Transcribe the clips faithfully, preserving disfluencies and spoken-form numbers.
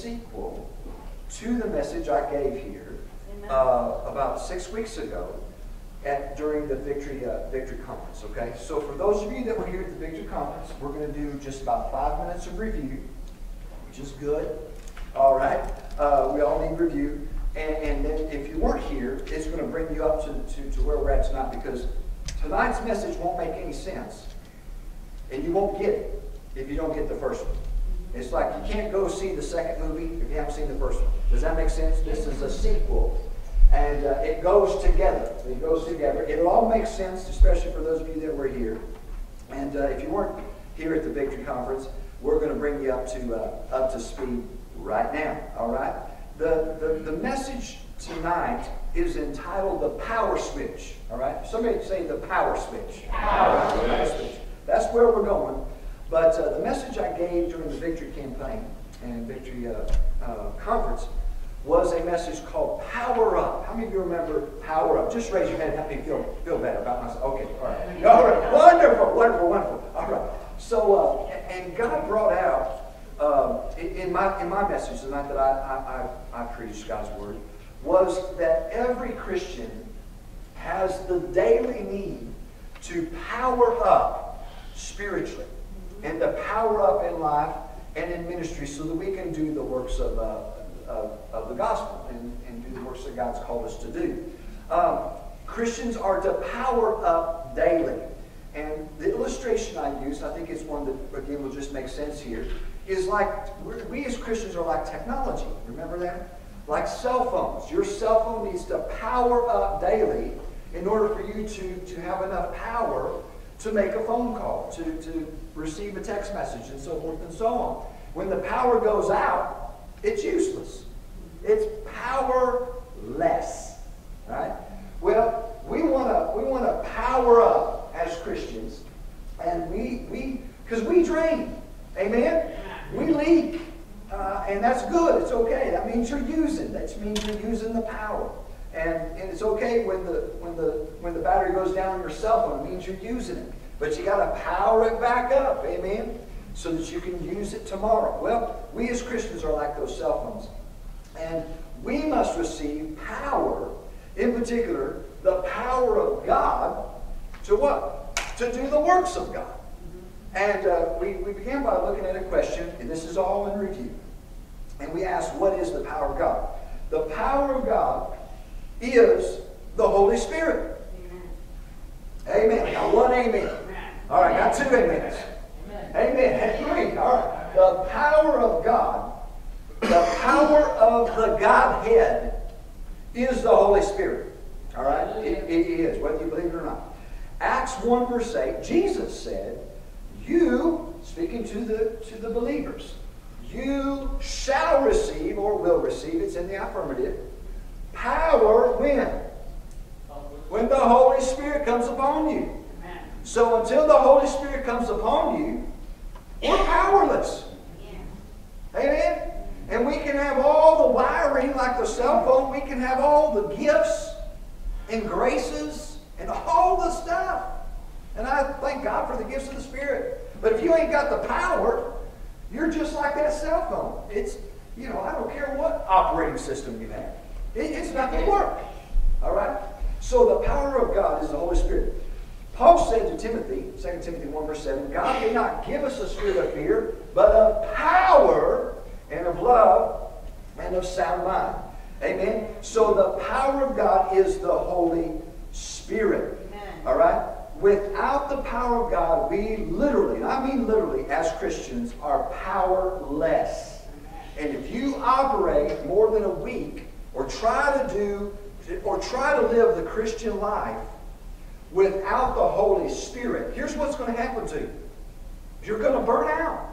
sequel to the message I gave here uh, about six weeks ago at, during the Victory, uh, Victory Conference, okay? So for those of you that were here at the Victory Conference, we're going to do just about five minutes of review, which is good, all right? Uh, we all need review. And, and then if you weren't here, it's going to bring you up to, to, to where we're at tonight, because tonight's message won't make any sense. And you won't get it if you don't get the first one. It's like you can't go see the second movie if you haven't seen the first one. Does that make sense? This is a sequel. And uh, it goes together. It goes together. It'll all make sense, especially for those of you that were here. And uh, if you weren't here at the Victory Conference, we're going to bring you up to uh, up to speed right now. All right? The, the, the message tonight is entitled The Power Switch. All right? Somebody say the power switch. Power, power switch. Power switch. That's where we're going. But uh, the message I gave during the Victory campaign and Victory uh, uh, Conference was a message called Power Up. How many of you remember Power Up? Just raise your hand and help me feel, feel better about myself. Okay, all right. All right. Wonderful, wonderful, wonderful. All right. So, uh, and God brought out, uh, in, my, in my message tonight that I, I, I, I preached God's Word, was that every Christian has the daily need to power up spiritually and to power up in life and in ministry so that we can do the works of, uh, of, of the gospel and, and do the works that God's called us to do. Um, Christians are to power up daily. And the illustration I use, I think it's one that, again, will just make sense here, is like, we're, we as Christians are like technology. Remember that? Like cell phones. Your cell phone needs to power up daily in order for you to, to have enough power to make a phone call, to, to receive a text message, and so forth and so on. When the power goes out, it's useless. It's powerless. Right? Well, we want to we want to power up as Christians, and we we because we drain. Amen. We leak, uh, and that's good. It's okay. That means you're using. That means you're using the power. And, and it's okay when the when the when the battery goes down on your cell phone. It means you're using it. But you got to power it back up, amen, so that you can use it tomorrow. Well, we as Christians are like those cell phones. And we must receive power, in particular, the power of God to what? To do the works of God. And uh, we, we began by looking at a question, and this is all in review. And we asked, what is the power of God? The power of God is the Holy Spirit. Amen. Amen. Got one amen. Amen. All right, got two amens. Amen. Amen. Three. All right. The power of God, the power of the Godhead is the Holy Spirit. All right? It, it is, whether you believe it or not. Acts one verse eight, Jesus said, you, speaking to the, to the believers, you shall receive or will receive, it's in the affirmative, power when? When the Holy Spirit comes upon you. Amen. So until the Holy Spirit comes upon you, we're powerless. Yeah. Amen? And we can have all the wiring like the cell phone. We can have all the gifts and graces and all the stuff. And I thank God for the gifts of the Spirit. But if you ain't got the power, you're just like that cell phone. It's, you know, I don't care what operating system you have. It, it's not going to work. All right? So the power of God is the Holy Spirit. Paul said to Timothy, Second Timothy one verse seven, God did not give us a spirit of fear, but of power and of love and of sound mind. Amen? So the power of God is the Holy Spirit. Amen. All right? Without the power of God, we literally, and I mean literally, as Christians, are powerless. And if you operate more than a week, or try to do or try to live the Christian life without the Holy Spirit, here's what's going to happen to you. You're going to burn out.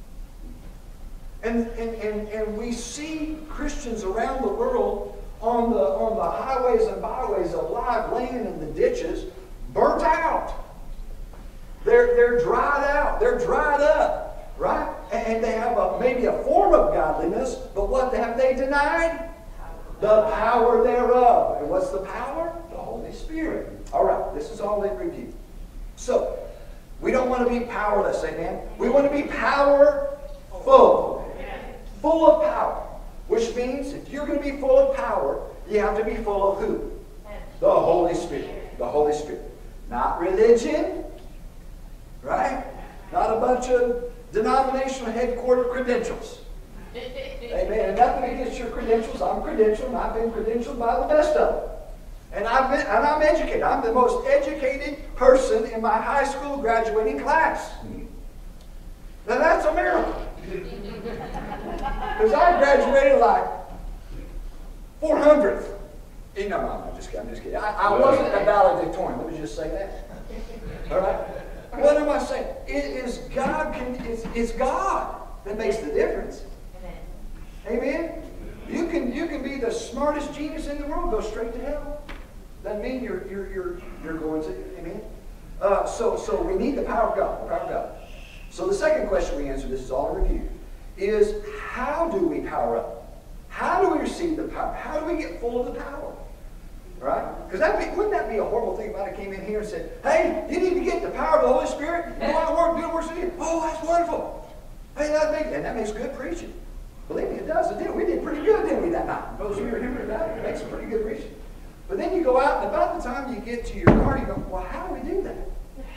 And, and, and, and we see Christians around the world on the, on the highways and byways of life, laying in the ditches, burnt out. They're, they're dried out. They're dried up. Right? And they have a, maybe a form of godliness, but what have they denied? The power thereof. And what's the power? The Holy Spirit. All right, this is all in review. So, we don't want to be powerless, amen? We want to be powerful. Full of power. Which means if you're going to be full of power, you have to be full of who? The Holy Spirit. The Holy Spirit. Not religion, right? Not a bunch of denominational headquarter credentials. Amen. And nothing against your credentials. I'm credentialed, and I've been credentialed by the best of them. And, I've been, and I'm educated. I'm the most educated person in my high school graduating class. Now that's a miracle. Because I graduated like four hundredth. No, no, no, I'm just kidding. I'm just kidding. I, I wasn't a valedictorian. Let me just say that. All right? What am I saying? It is God. Can, it's, it's God that makes the difference. Amen? You can, you can be the smartest genius in the world, go straight to hell. Doesn't mean you're, you're, you're, you're going to. Amen? Uh, so, so we need the power of God. The power of God. So the second question we answer, this is all a review, is how do we power up? How do we receive the power? How do we get full of the power? Right? Because that be, wouldn't that be a horrible thing if I came in here and said, hey, you need to get the power of the Holy Spirit. You want to work, do works in you. Oh, that's wonderful. Hey, that makes, and that makes good preaching. Believe me, it does. It did. We did pretty good, didn't we, that night? Those of you who are here tonight, it makes some pretty good preaching. But then you go out, and about the time you get to your car, you go, well, how do we do that?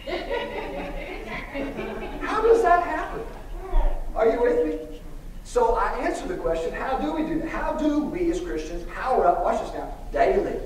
How does that happen? Are you with me? So I answer the question, how do we do that? How do we as Christians power up, watch this now, daily?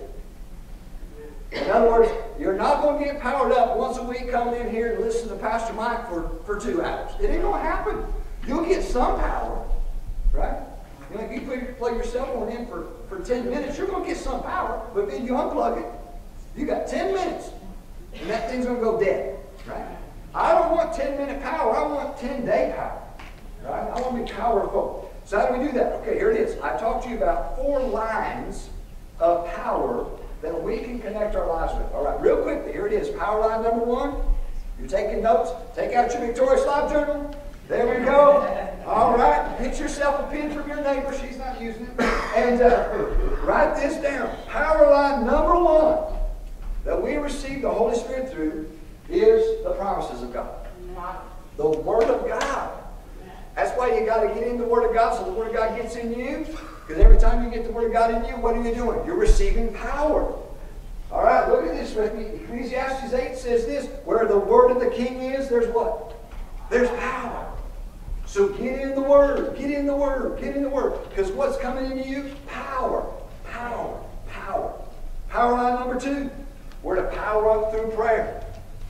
In other words, you're not going to get powered up once a week coming in here and listen to Pastor Mike for, for two hours. It ain't going to happen. You'll get some power, right? You know, if you put, plug your cell phone in for, for ten minutes, you're going to get some power. But then you unplug it, you got ten minutes, and that thing's going to go dead, right? I don't want ten minute power. I want ten day power, right? I want to be powerful. So how do we do that? Okay, here it is. I talked to you about four lines of power that we can connect our lives with. All right, real quickly, here it is. Power line number one. You're taking notes. Take out your Victorious Life Journal. There we go. All right, get yourself a pen from your neighbor. She's not using it. And uh, write this down. Power line number one that we receive the Holy Spirit through is the promises of God. The Word of God. That's why you got to get in the Word of God so the Word of God gets in you. Because every time you get the Word of God in you, what are you doing? You're receiving power. All right, look at this with me. Ecclesiastes eight says this, where the Word of the King is, there's what? There's power. So get in the Word, get in the Word, get in the Word. Because what's coming into you? Power, power, power. Power line number two, we're to power up through prayer.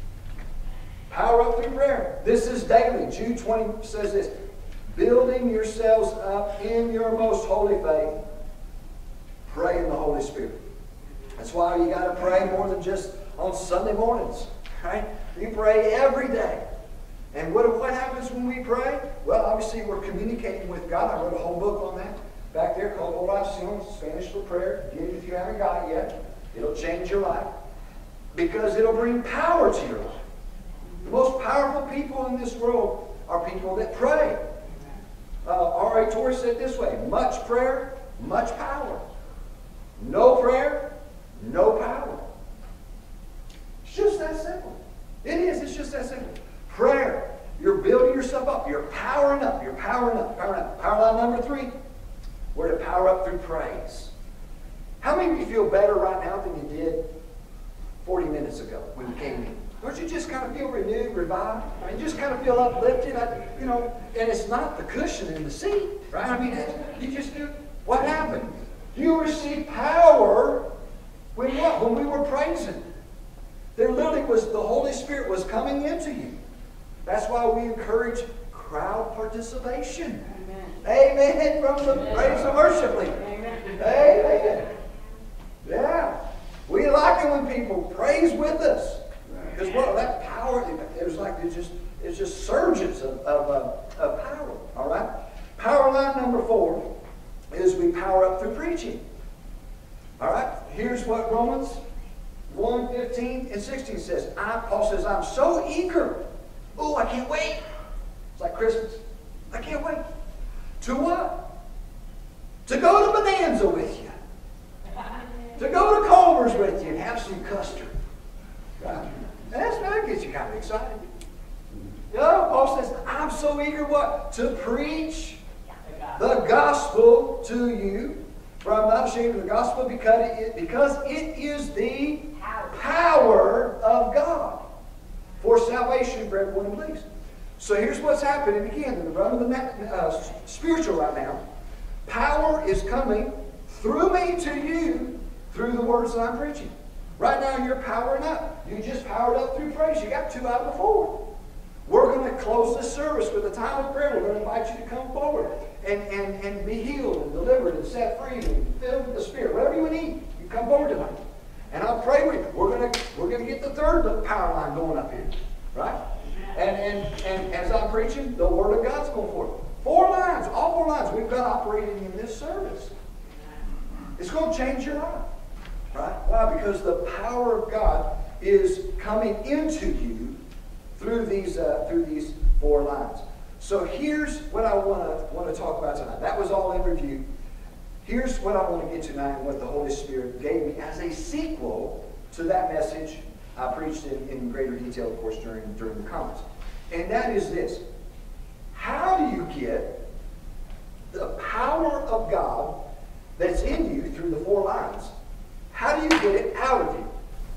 Power up through prayer. This is daily. Jude twenty says this, building yourselves up in your most holy faith, pray in the Holy Spirit. That's why you got to pray more than just on Sunday mornings, right? You pray every day. And what, what happens when we pray? Well, obviously we're communicating with God. I wrote a whole book on that back there called Oración, Spanish for prayer. Get it if you haven't got it yet. It'll change your life because it'll bring power to your life. The most powerful people in this world are people that pray. Uh, R A Torres said it this way, much prayer, much power. No prayer, no power. It's just that simple. It is. It's just that simple. Prayer. You're building yourself up. You're powering up. You're powering up. Powering up. Power line number three. We're to power up through praise. How many of you feel better right now than you did forty minutes ago when you came in? Don't you just kind of feel renewed, revived? I mean, you just kind of feel uplifted, I, you know, and it's not the cushion in the seat, right? I mean, you just do, what happened? You received power when what? When we were praising. There literally was, the Holy Spirit was coming into you. That's why we encourage crowd participation. Amen. Amen. From the praise and worship leader. Amen. Amen. Yeah. We like it when people praise with us. Because what that power, it was like it just it's just surges of, of, uh, of power. All right? Power line number four is we power up through preaching. All right? Here's what Romans one, fifteen and sixteen says. I, Paul says, I'm so eager. Oh, I can't wait. It's like Christmas. I can't wait. To what? To go to Bonanza with you. To go to Culver's with you and have some custard. Right? And that's that gets you kind of excited. You know, Paul says, I'm so eager what? To preach the gospel to you. For I'm not ashamed of the gospel because it, because it is the power of God for salvation for everyone who believes. So here's what's happening again in the realm of the uh, spiritual right now. Power is coming through me to you through the words that I'm preaching. Right now you're powering up. You just powered up through praise. You got two out of the four. We're going to close this service with a time of prayer. We're going to invite you to come forward and, and, and be healed and delivered and set free and filled with the Spirit. Whatever you need, you come forward tonight. And I'll pray with you. We're going to, we're going to get the third power line going up here. Right? And, and, and as I'm preaching, the Word of God's going forth. Four lines, all four lines we've got operating in this service. It's going to change your life. Right? Why? Because the power of God is coming into you through these uh, through these four lines. So here's what I want to want to talk about tonight. That was all in review. Here's what I want to get tonight and what the Holy Spirit gave me as a sequel to that message I preached in, in greater detail, of course, during, during the conference. And that is this. How do you get the power of God that's in you through the four lines? How do you get it out of you?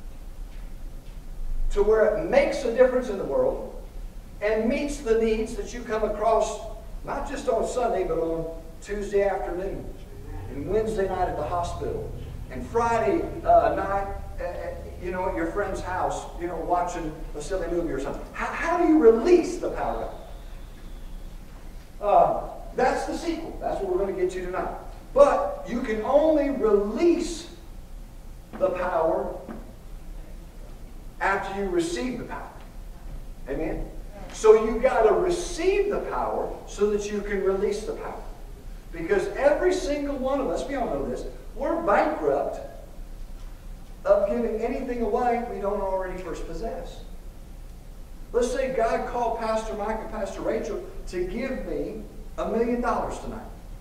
To where it makes a difference in the world and meets the needs that you come across, not just on Sunday, but on Tuesday afternoon and Wednesday night at the hospital and Friday uh, night, at, you know, at your friend's house, you know, watching a silly movie or something. How, how do you release the power of God? Uh, that's the sequel. That's what we're going to get to tonight. But you can only release the power after you receive the power. Amen? So you got to receive the power so that you can release the power. Because every single one of us, we all know this, we're bankrupt of giving anything away we don't already first possess. Let's say God called Pastor Mike and Pastor Rachel to give me a million dollars tonight.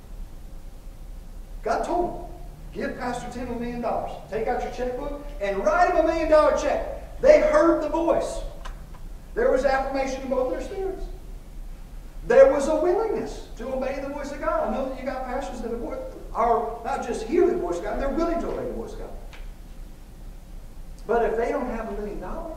God told them, give Pastor Tim a million dollars. Take out your checkbook and write him a million dollar check. They heard the voice. There was affirmation in both their spirits. There was a willingness to obey the voice of God. I know that you got pastors that are not just hear the voice of God, they're willing to obey the voice of God. But if they don't have a million dollars,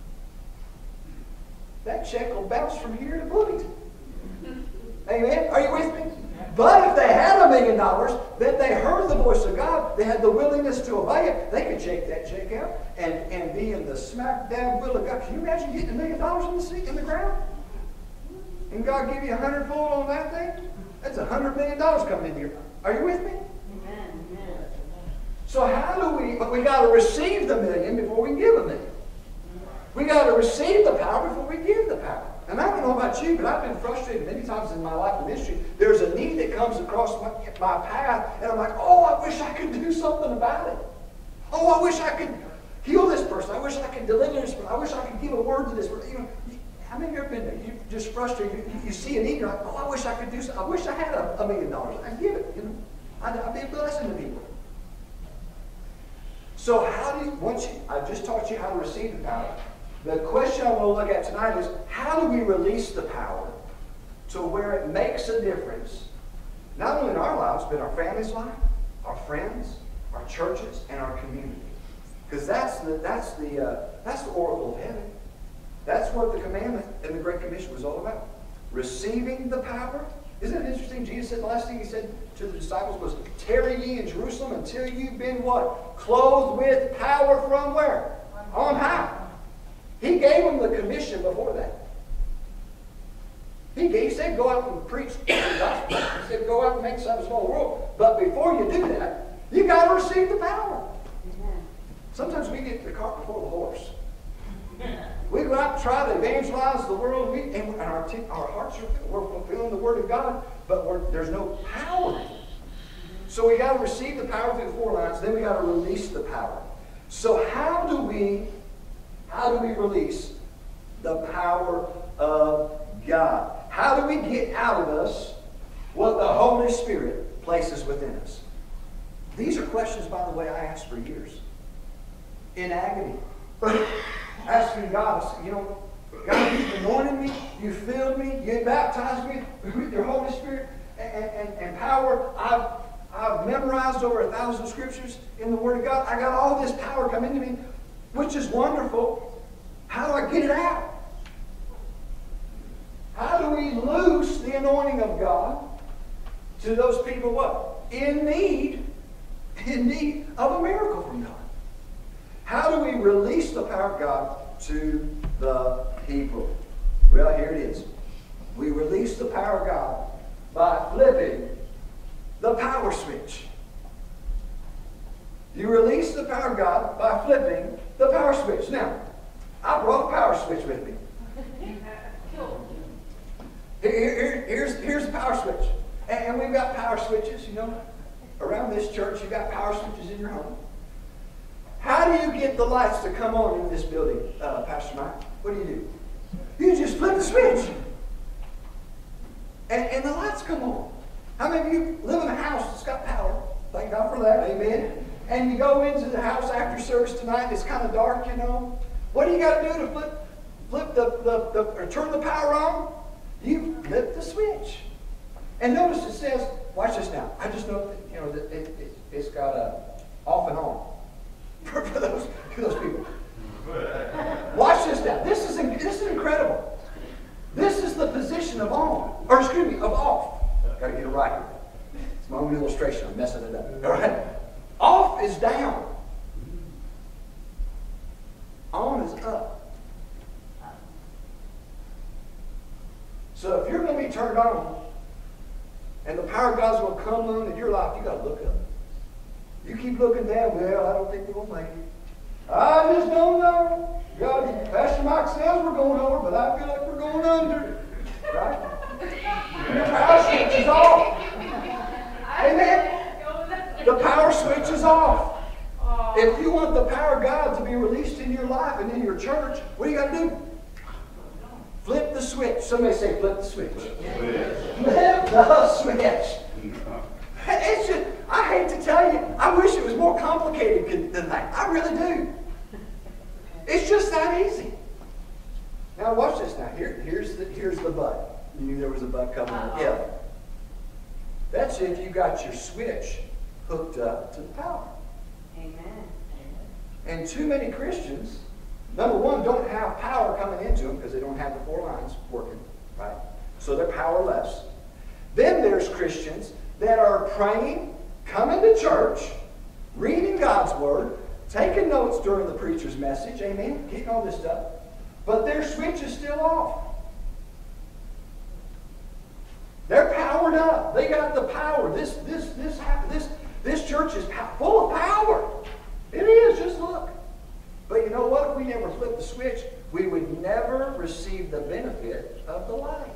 that check will bounce from here to Bloomington. Amen? Are you with me? But if they had a million dollars, then they heard the voice of God, they had the willingness to obey it, they could shake that check out and, and be in the smack dab will of God. Can you imagine getting a million dollars in the seat, in the ground? And God give you a hundredfold on that thing? That's a hundred million dollars coming in here. Are you with me? Amen. So how do we, but we got to receive the million before we can give a million. We got to receive the power before we give the power. And I don't know about you, but I've been frustrated many times in my life of ministry. There's a need that comes across my, my path, and I'm like, oh, I wish I could do something about it. Oh, I wish I could heal this person. I wish I could deliver this person. I wish I could give a word to this person. You know, how many of you have been there? You're just frustrated. You, you see a need, you're like, oh, I wish I could do something. I wish I had a, a million dollars. I'd give it, you know. I'd, I'd be a blessing to people. So how do you, once you, I just taught you how to receive the power. The question I want to look at tonight is, how do we release the power to where it makes a difference, not only in our lives, but in our family's life, our friends, our churches, and our community? Because that's the, that's, the, uh, that's the oracle of heaven. That's what the commandment and the Great Commission was all about. Receiving the power. Isn't it interesting? Jesus said the last thing he said to the disciples was, tarry ye in Jerusalem until you've been what? Clothed with power from where? On high. He gave them the commission before that. He, gave, he said, go out and preach the gospel. He said, go out and make disciples of all the world. But before you do that, you got to receive the power. Amen. Sometimes we get the cart before the horse. We go out and try to evangelize the world, we, and our, our hearts are we're fulfilling the Word of God, but we're, there's no power. So we got to receive the power through the four lines, then we got to release the power. So how do we How do we release the power of God? How do we get out of us what the Holy Spirit places within us? These are questions, by the way, I asked for years. In agony. Asking God, you know, God, you've anointed me, you filled me, you baptized me with your Holy Spirit, and, and, and power. I've, I've memorized over a thousand scriptures in the Word of God. I got all this power come into me, which is wonderful. How do I get it out? How do we loose the anointing of God to those people what? In need, in need of a miracle from God. How do we release the power of God to the people? Well, here it is. We release the power of God by flipping the power switch. You release the power of God by flipping the power switch. Now, I brought a power switch with me. Here, here, here's, here's the power switch. And, and we've got power switches, you know. Around this church, you've got power switches in your home. How do you get the lights to come on in this building, uh, Pastor Mike? What do you do? You just flip the switch. And, and the lights come on. How many of you live in a house that's got power? Thank God for that. Amen. And you go into the house after service tonight, it's kind of dark, you know. What do you got to do to flip, flip the, the, the, or turn the power on? You flip the switch. And notice it says, watch this now. I just know that, you know, that it, it, it's got a off and on for, for, those, for those people. Watch this now. This is, this is incredible. This is the position of on, or excuse me, of off. Got to get it right here. It's my own illustration. I'm messing it up. All right. Off is down. On is up. So if you're going to be turned on, and the power of God's going to come on in your life, you got to look up. You keep looking down, well, I don't think we're going to make it. I just don't know. God, Pastor Mike says we're going over, but I feel like we're going under. Right? Your power switch is off. Amen? The power switch is off. If you want the power of God to be released in your life and in your church, what do you got to do? Flip the switch. Somebody say flip the switch. Flip the switch. It's just, I hate to tell you, I wish it was more complicated than that. I really do. It's just that easy. Now watch this now. Here, here's the here's the but. You knew there was a but coming on. Yeah. That's if you got your switch hooked up to the power. Amen. And too many Christians, number one, don't have power coming into them because they don't have the four lines working, right? So they're powerless. Then there's Christians that are praying, coming to church, reading God's Word, taking notes during the preacher's message, amen, getting all this stuff, but their switch is still off. They're powered up. They got the power. This, this, this, this, this church is full of power. It is. Just look. But you know what? If we never flip the switch, we would never receive the benefit of the light.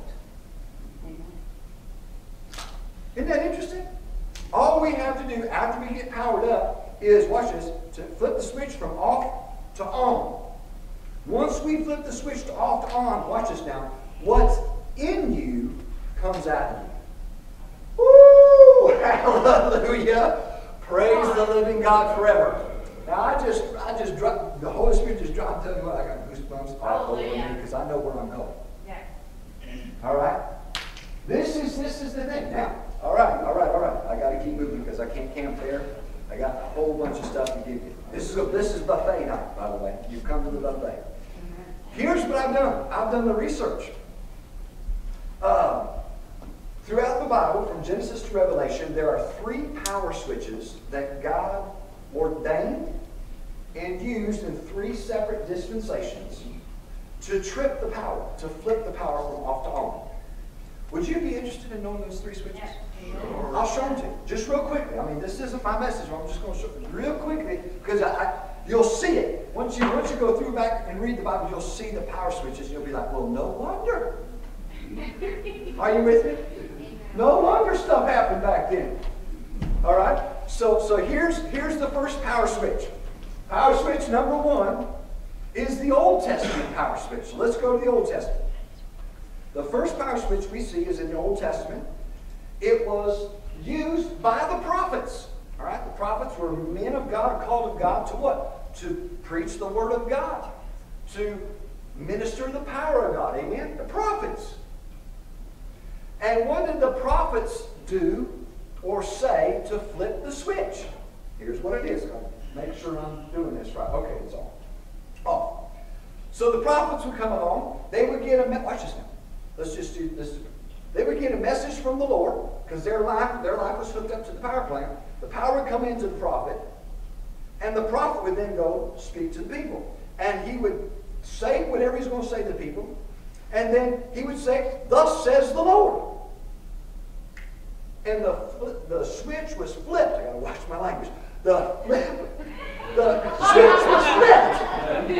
Isn't that interesting? All we have to do after we get powered up is, watch this, to flip the switch from off to on. Once we flip the switch to off to on, watch this now, what's in you comes out of you. Woo! Hallelujah! Praise the living God forever. Now I just, I just dropped, the Holy Spirit just dropped, tell you what, I got goosebumps all over me because I know where I'm going. Yeah. All right? This is, this is the thing. Now, all right, all right, all right. I got to keep moving because I can't camp there. I got a whole bunch of stuff to give you. This is, a, this is buffet night, by the way. You've come to the buffet. Here's what I've done. I've done the research. Uh, throughout the Bible, from Genesis to Revelation, there are three power switches that God ordained and used in three separate dispensations to trip the power, to flip the power from off to on. Would you be interested in knowing those three switches? Sure. I'll show them to you, just real quickly. I mean, this isn't my message. I'm just going to show you real quickly because I, I, you'll see it. Once you, once you go through back and read the Bible, you'll see the power switches. You'll be like, well, no wonder. Are you with me? No wonder stuff happened back then. All right? So, so here's, here's the first power switch. Power switch number one is the Old Testament power switch. So let's go to the Old Testament. The first power switch we see is in the Old Testament. It was used by the prophets. All right? The prophets were men of God, called of God to what? To preach the Word of God. To minister the power of God. Amen? The prophets. And what did the prophets do or say to flip the switch? Here's what it is. I'll make sure I'm doing this right. Okay, it's on. Off. So the prophets would come along. They would get a message. Watch this now. Let's just do this. They would get a message from the Lord because their life, their life was hooked up to the power plant. The power would come into the prophet, and the prophet would then go speak to the people. And he would say whatever he's going to say to the people, and then he would say, "Thus says the Lord." And the the switch was flipped. I got to watch my language. The flip, the switch was flipped.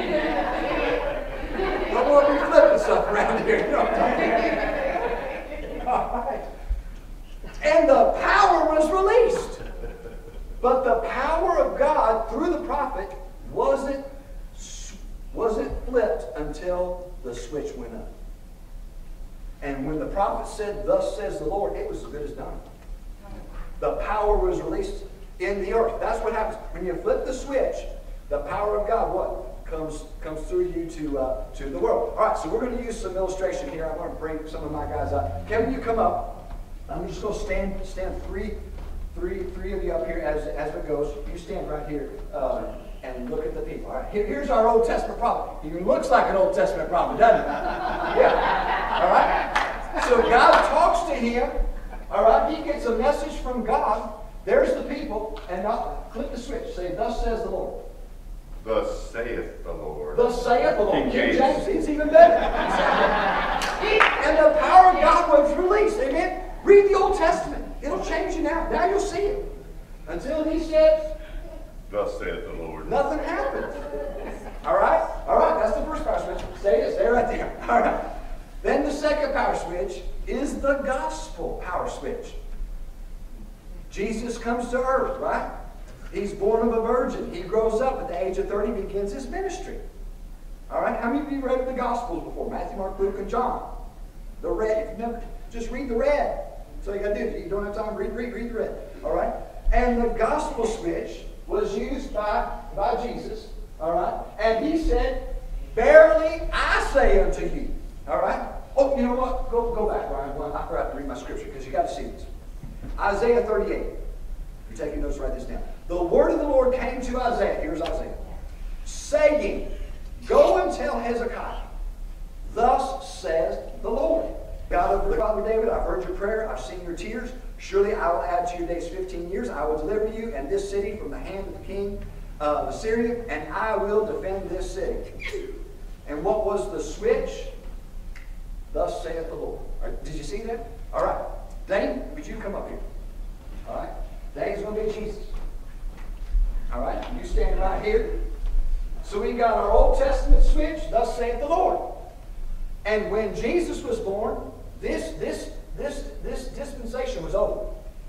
I won't be flipping stuff around here. You know what I'm talking about? All right. And the power was released. But the power of God through the prophet wasn't, wasn't flipped until the switch went up. And when the prophet said, "Thus says the Lord," it was as good as done. The power was released in the earth. That's what happens. When you flip the switch, the power of God, what? Comes, comes through you to, uh, to the world. All right, so we're going to use some illustration here. I'm going to bring some of my guys up. Kevin, you come up. I'm just going to stand, stand three, three, three of you up here as, as it goes. You stand right here uh, and look at the people. All right, here, here's our Old Testament prophet. He looks like an Old Testament prophet, doesn't he? Yeah. All right. So God talks to him. All right, he gets a message from God. There's the people, and now click the switch. Say, "Thus says the Lord." Thus saith the Lord. Thus saith the Lord. King King James. James, it's even better. And the power of God was released. Amen. Read the Old Testament. It'll change you now. Now you'll see it. Until he said, "Thus saith the Lord." nothing happened. All right? All right, that's the first power switch. Stay it. Stay right there. All right. Then the second power switch is the gospel power switch. Jesus comes to earth, right? He's born of a virgin. He grows up at the age of thirty, begins his ministry. All right? How many of you read the Gospels before? Matthew, Mark, Luke, and John. The red. If you've never, just read the red. That's all you got to do. If you don't have time, read, read, read the red. All right? And the gospel switch was used by, by Jesus. All right? And he said, "Verily I say unto you." All right? Oh, you know what? Go, go back, Ryan. I forgot to read my scripture because you got to see this. Isaiah thirty-eight. If you're taking notes, write this down. The word of the Lord came to Isaiah. Here's Isaiah. Saying, "Go and tell Hezekiah, thus says the Lord, God of the father David, I've heard your prayer. I've seen your tears. Surely I will add to your days fifteen years. I will deliver you and this city from the hand of the king of Assyria, and I will defend this city." And what was the switch? "Thus saith the Lord." All right, did you see that? All right. Dane, would you come up here? All right. Dane's going to be Jesus. All right. You stand right here. So we got our Old Testament switch, "Thus saith the Lord." And when Jesus was born, this, this, this, this dispensation was over.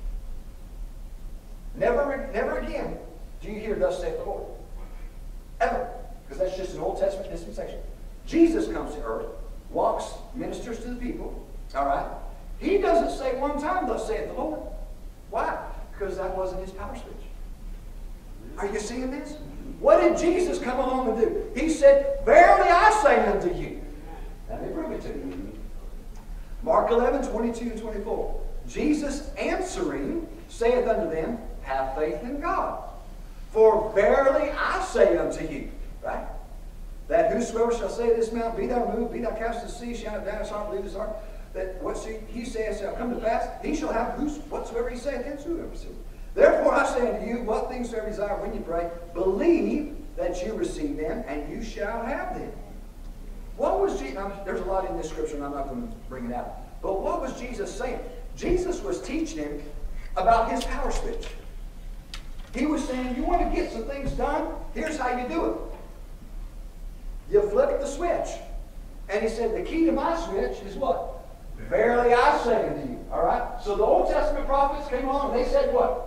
Never, never again do you hear "Thus saith the Lord." Ever. Because that's just an Old Testament dispensation. Jesus comes to earth, walks, ministers to the people. All right. He doesn't say one time, "Thus saith the Lord." Why? Because that wasn't his power switch. Are you seeing this? What did Jesus come along and do? He said, "Verily I say unto you." Let me prove it to you. Mark eleven, twenty-two and twenty-four. Jesus answering saith unto them, "Have faith in God. For verily I say unto you," right? "That whosoever shall say to this mountain, Be thou moved, be thou cast to the sea, shall not doubt his heart, believe his heart, that what he saith shall come to pass, he shall have whos whatsoever he saith, and whosoever saith. Therefore I say unto you, what things soever you desire when you pray, believe that you receive them, and you shall have them." What was Jesus? There's a lot in this scripture, and I'm not going to bring it out. But what was Jesus saying? Jesus was teaching him about his power switch. He was saying, you want to get some things done? Here's how you do it. You flip the switch. And he said, the key to my switch is what? "Verily I say unto you." All right? So the Old Testament prophets came along and they said what?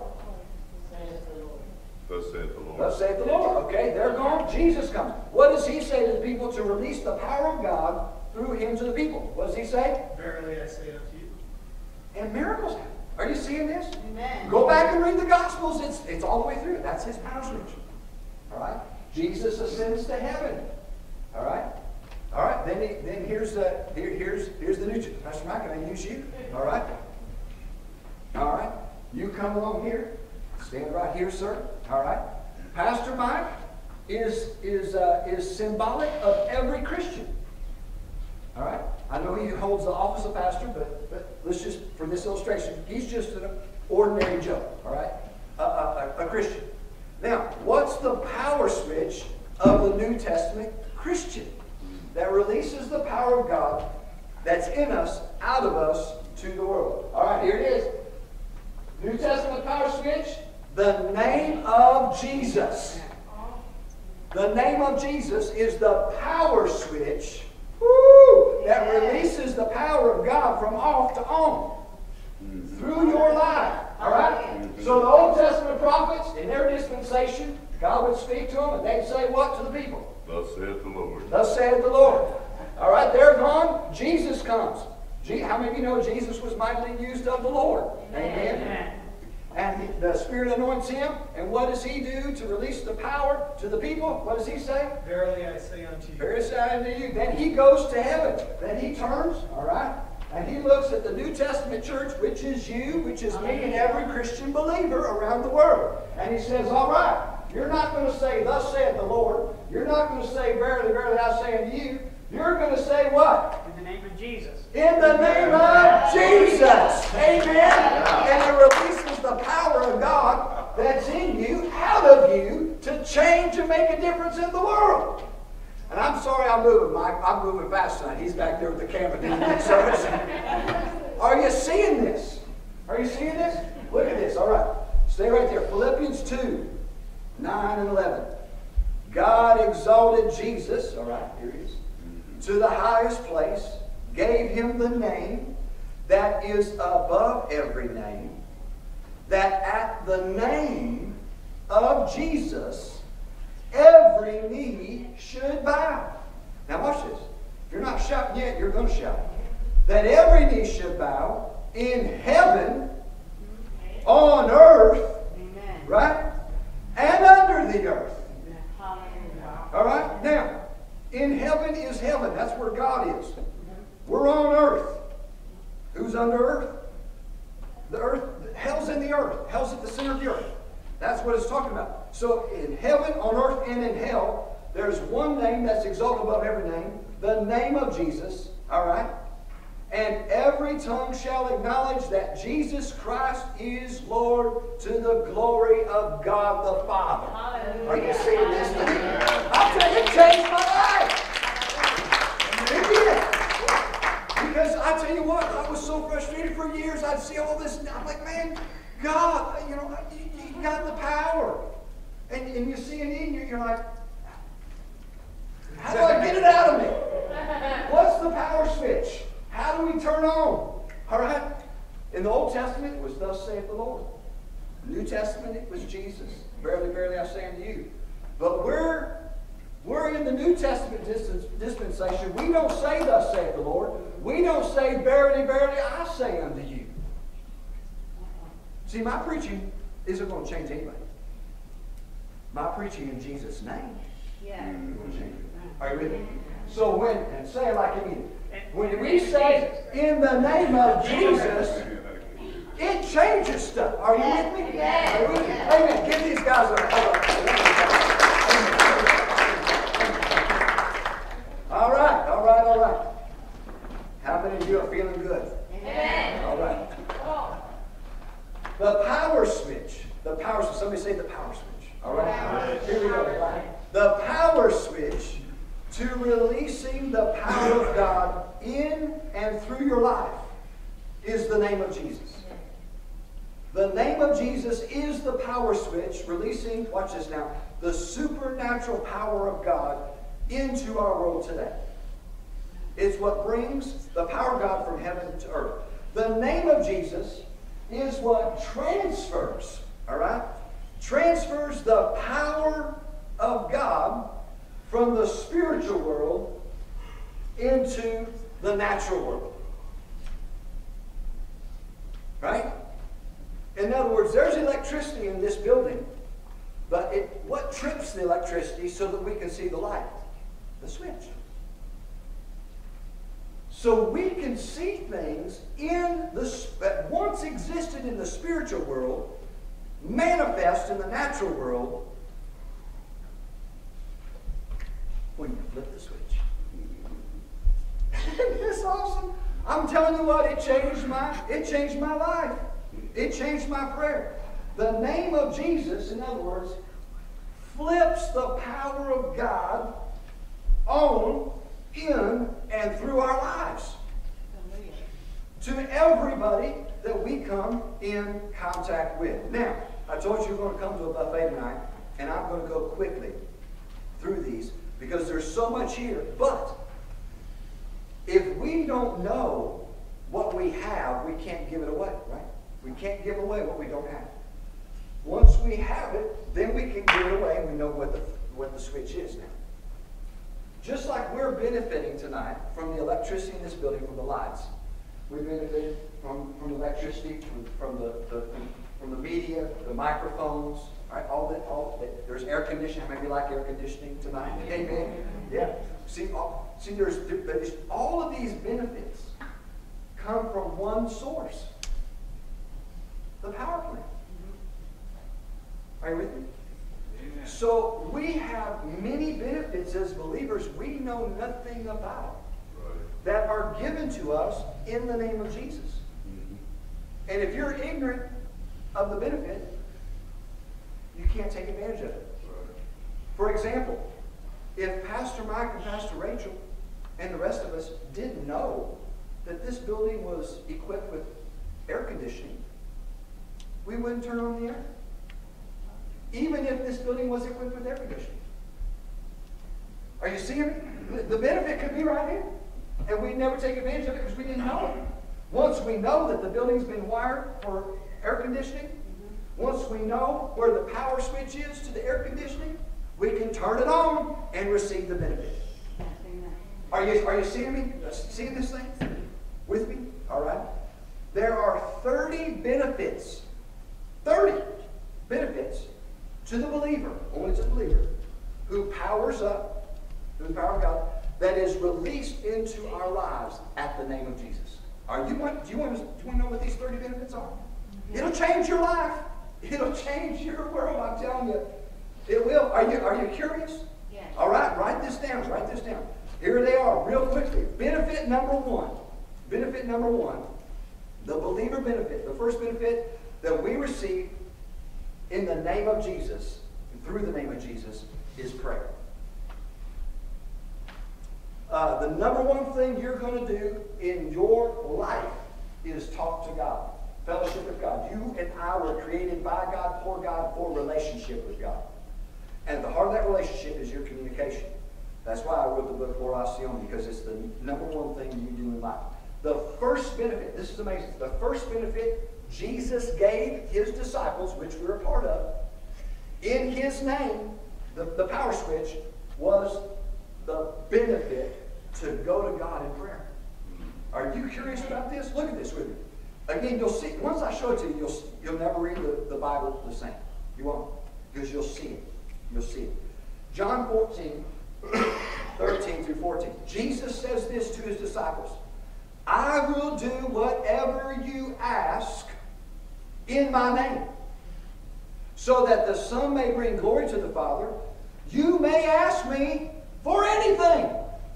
Thus saith the Lord. Thus saith the Lord. Okay, they're gone. Jesus comes. What does he say to the people to release the power of God through him to the people? What does he say? "Verily I say unto you." And miracles happen. Are you seeing this? Amen. Go back and read the Gospels. It's, it's all the way through. That's his power switch. All right? Jesus ascends to heaven. All right? All right, then, he, then here's, the, here, here's, here's the new... Pastor Mike, can I use you? All right? All right? You come along here. Stand right here, sir. All right? Pastor Mike is, is, uh, is symbolic of every Christian. All right? I know he holds the office of pastor, but, but let's just, for this illustration, he's just an ordinary Joe. All right? A, a, a, a Christian. Now, what's the power switch of the New Testament Christian that releases the power of God that's in us, out of us, to the world? All right, here it is. New Testament power switch, the name of Jesus. The name of Jesus is the power switch woo, that releases the power of God from off to on through your life. All right? So the Old Testament prophets, in their dispensation, God would speak to them and they'd say what to the people? Thus saith the Lord. Thus saith the Lord. All right, they're gone. Jesus comes. How many of you know Jesus was mightily used of the Lord? Amen. Amen. And the Spirit anoints him. And what does he do to release the power to the people? What does he say? Verily I say unto you. Verily I say unto you. Then he goes to heaven. Then he turns, all right, and he looks at the New Testament church, which is you, which is me, and every Christian believer around the world. And he says, all right, you're not going to say, thus saith the Lord. You're not going to say, verily, verily I say unto you. You're going to say what? In the name of Jesus. In the name of Jesus. Amen. And it releases the power of God that's in you, out of you, to change and make a difference in the world. And I'm sorry I'm moving, Mike. I'm moving fast tonight. He's back there with the camera doing that service. Are you seeing this? Are you seeing this? Look at this. All right. Stay right there. Philippians two, nine and eleven. God exalted Jesus, all right, here he is, to the highest place, gave him the name that is above every name, that at the name of Jesus, every knee should bow. Now watch this. If you're not shouting yet, you're going to shout. That every knee should bow in heaven, on earth, Amen. right? And under the earth. Hallelujah. All right? Now, in heaven is heaven. That's where God is. We're on earth. Who's under earth? The earth. Hell's in the earth. Hell's at the center of the earth. That's what it's talking about. So in heaven, on earth, and in hell, there's one name that's exalted above every name, the name of Jesus. All right? And every tongue shall acknowledge that Jesus Christ is Lord, to the glory of God the Father. Hallelujah. Are you seeing this thing? I tell you, it changed my life. It did. Because I tell you what, I was so frustrated for years. I'd see all this, and I'm like, man, God, you know, you, you got the power. And, and you see it in you, you're like, how do I get it out of me? What's the power switch? How do we turn on? All right? In the Old Testament, it was thus saith the Lord. New Testament, it was Jesus. Verily, verily, I say unto you. But we're, we're in the New Testament dispensation. We don't say thus saith the Lord. We don't say verily, verily, I say unto you. See, my preaching isn't going to change anybody. My preaching in Jesus' name Yeah. is going to change it. Are you with me? So when, and say it like you mean it. When we say, in the name of Jesus, it changes stuff. Are you with me? Are you with me? Amen. Give these guys a All right, all right, all right. How many of you are feeling good? Amen. All right. The power switch. The power switch. Somebody say the power switch. All right. Here we go. The power switch to releasing the power of God in and through your life is the name of Jesus. The name of Jesus is the power switch releasing, watch this now, the supernatural power of God into our world today. It's what brings the power of God from heaven to earth. The name of Jesus is what transfers, all right, transfers the power of God from the spiritual world into the natural world. Right? In other words, there's electricity in this building, but it, what trips the electricity so that we can see the light? The switch. So we can see things in the, that once existed in the spiritual world, manifest in the natural world when you flip the switch. Isn't this awesome? I'm telling you what, it changed my, it changed my life. It changed my prayer. The name of Jesus, in other words, flips the power of God on, in, and through our lives. To everybody that we come in contact with. Now, I told you we're going to come to a buffet tonight, and I'm going to go quickly through these because there's so much here. But if we don't know what we have, we can't give it away, right? We can't give away what we don't have. Once we have it, then we can give it away, and we know what the, what the switch is now. Just like we're benefiting tonight from the electricity in this building, from the lights. We benefited from, from electricity, from, from, the, the, from the media, the microphones, right? All that, all that. There's air conditioning. How many of you like air conditioning tonight? Amen. Yeah. See, all, see, there's, there's all of these benefits come from one source: the power plant. Are you with me? Amen. So we have many benefits as believers we know nothing about, that are given to us in the name of Jesus. Mm-hmm. And if you're ignorant of the benefit, you can't take advantage of it. Right. For example, if Pastor Mike and Pastor Rachel and the rest of us didn't know that this building was equipped with air conditioning, we wouldn't turn on the air. Even if this building was equipped with air conditioning. Are you seeing it? The benefit could be right here. And we never take advantage of it because we didn't know it. Once we know that the building's been wired for air conditioning, mm-hmm. once we know where the power switch is to the air conditioning, we can turn it on and receive the benefit. Are you, are you seeing me? Seeing this thing? With me? All right. There are thirty benefits. thirty benefits to the believer, only to the believer, who powers up, through the power of God, that is released into our lives at the name of Jesus. Are you want, do, you want to, do you want to know what these thirty benefits are? It'll change your life. It'll change your world, I'm telling you. It will. Are you, are you curious? Yes. All right, write this down. Write this down. Here they are, real quickly. Benefit number one. Benefit number one. The believer benefit. The first benefit that we receive in the name of Jesus, through the name of Jesus, is prayer. Uh, the number one thing you're going to do in your life is talk to God. Fellowship with God. You and I were created by God, for God, for relationship with God. And at the heart of that relationship is your communication. That's why I wrote the book Oración, because it's the number one thing you do in life. The first benefit, this is amazing, the first benefit Jesus gave his disciples, which we're a part of, in his name, the, the power switch, was the benefit to go to God in prayer. Are you curious about this? Look at this with me. Again, you'll see, once I show it to you, you'll, you'll never read the, the Bible the same. You won't, because you'll see it. You'll see it. John fourteen, thirteen through fourteen. Jesus says this to his disciples: I will do whatever you ask in my name, so that the Son may bring glory to the Father. You may ask me for anything.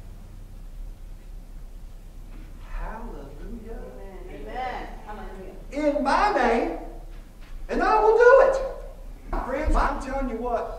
Hallelujah. Amen. Hallelujah. In my name, and I will do it. Friends, I'm telling you what,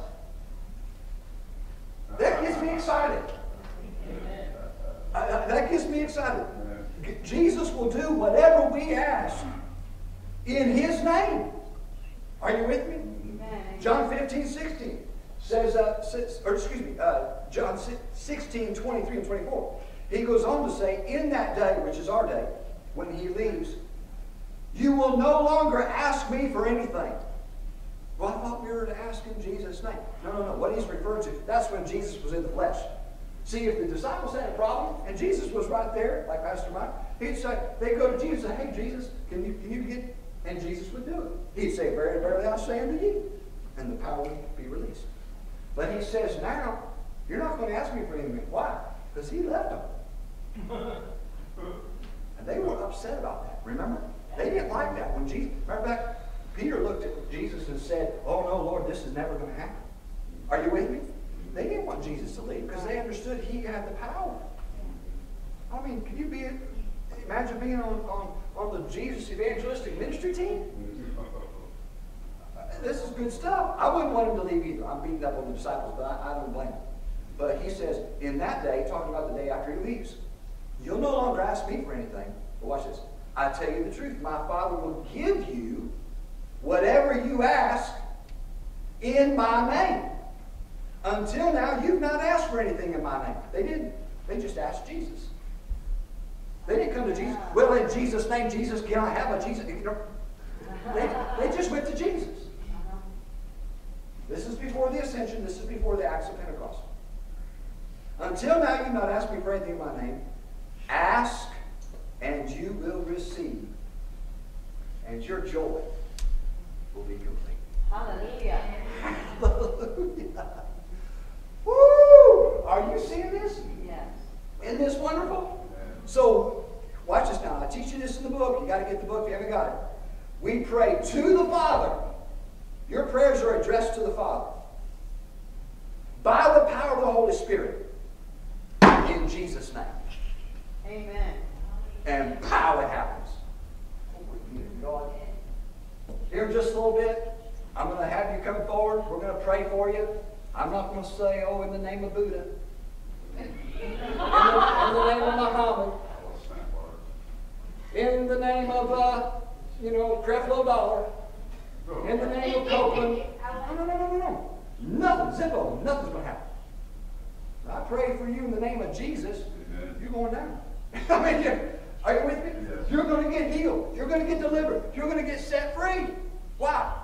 that gets me excited. I, I, that gets me excited. Jesus will do whatever we ask in his name. Are you with me? Amen. John fifteen, sixteen says, uh, says or excuse me, uh, John sixteen, twenty-three and twenty-four. He goes on to say, in that day, which is our day, when he leaves, you will no longer ask me for anything. Well, I thought we were to ask in Jesus' name. No, no, no. What he's referring to, that's when Jesus was in the flesh. See, if the disciples had a problem, and Jesus was right there, like Pastor Mike, he'd say, they'd go to Jesus and say, hey, Jesus, can you, can you get, and Jesus would do it. He'd say, very verily I say unto you, and the power would be released. But he says now, you're not going to ask me for anything. Why? Because he left them. upset about that. Remember? They didn't like that. When Jesus, remember back, Peter looked at Jesus and said, oh no, Lord, this is never going to happen. Are you with me? They didn't want Jesus to leave because they understood he had the power. I mean, can you be, imagine being on, on, on the Jesus evangelistic ministry team? This is good stuff. I wouldn't want him to leave either. I'm beating up on the disciples, but I, I don't blame him. But he says, in that day, talking about the day after he leaves, you'll no longer ask me for anything. But watch this. I tell you the truth. My Father will give you whatever you ask in my name. Until now, you've not asked for anything in my name. They didn't. They just asked Jesus. They didn't come to Jesus. Well, in Jesus' name, Jesus, can I have a Jesus? You know, they, they just went to Jesus. This is before the ascension. This is before the Acts of Pentecost. Until now, you've not asked me for anything in my name. Ask, and you will receive. And your joy will be complete. Hallelujah. Hallelujah. Woo! Are you seeing this? Yes. Isn't this wonderful? So, watch this now. I teach you this in the book. You got to get the book if you haven't got it. We pray to the Father. Your prayers are addressed to the Father. By the power of the Holy Spirit. In Jesus' name. Amen. And pow, it happens. Here in just a little bit, I'm going to have you come forward. We're going to pray for you. I'm not going to say, oh, in the name of Buddha. In the, in the name of Muhammad. In the name of, uh, you know, Creflo Dollar. In the name of Copeland. No, no, no, no, no, no. Nothing. Zippo. Nothing's going to happen. I pray for you in the name of Jesus. You're going down. I mean, you're, are you with me? Yes. You're going to get healed. You're going to get delivered. You're going to get set free. Why?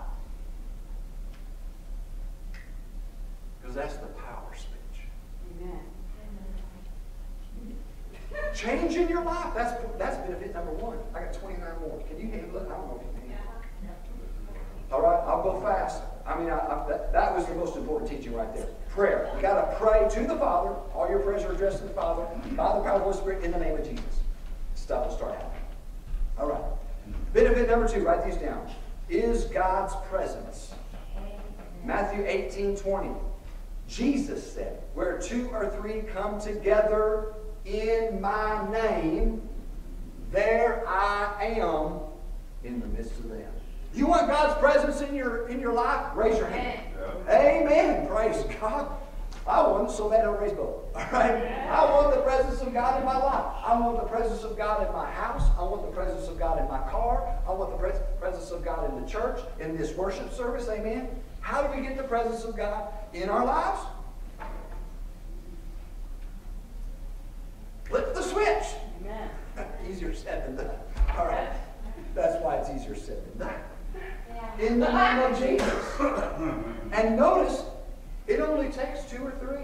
Because that's the power speech. Amen. Changing your life. That's that's benefit number one. I got twenty-nine more. Can you handle it? I don't know if you can handle it. All right, I'll go fast. I mean, I, I, that, that was the most important teaching right there. Prayer. You got to pray to the Father. All your prayers are addressed to the Father by the power of the Holy Spirit in the name of Jesus. Stuff will start happening. All right. Benefit number two. Write these down. Is God's presence. Matthew eighteen twenty. Jesus said, where two or three come together in my name, there I am in the midst of them. You want God's presence in your in your life? Raise your hand. Yeah. Amen. Praise God. I want it so bad I'll raise both. All right? I want the presence of God in my life. I want the presence of God in my house. I want the presence of God in my car. I want the pres presence of God in the church, in this worship service. Amen. How do we get the presence of God in our lives? Flip the switch. Amen. Easier said than done. All right. That's why it's easier said than done. In the name of Jesus. And notice, it only takes two or three.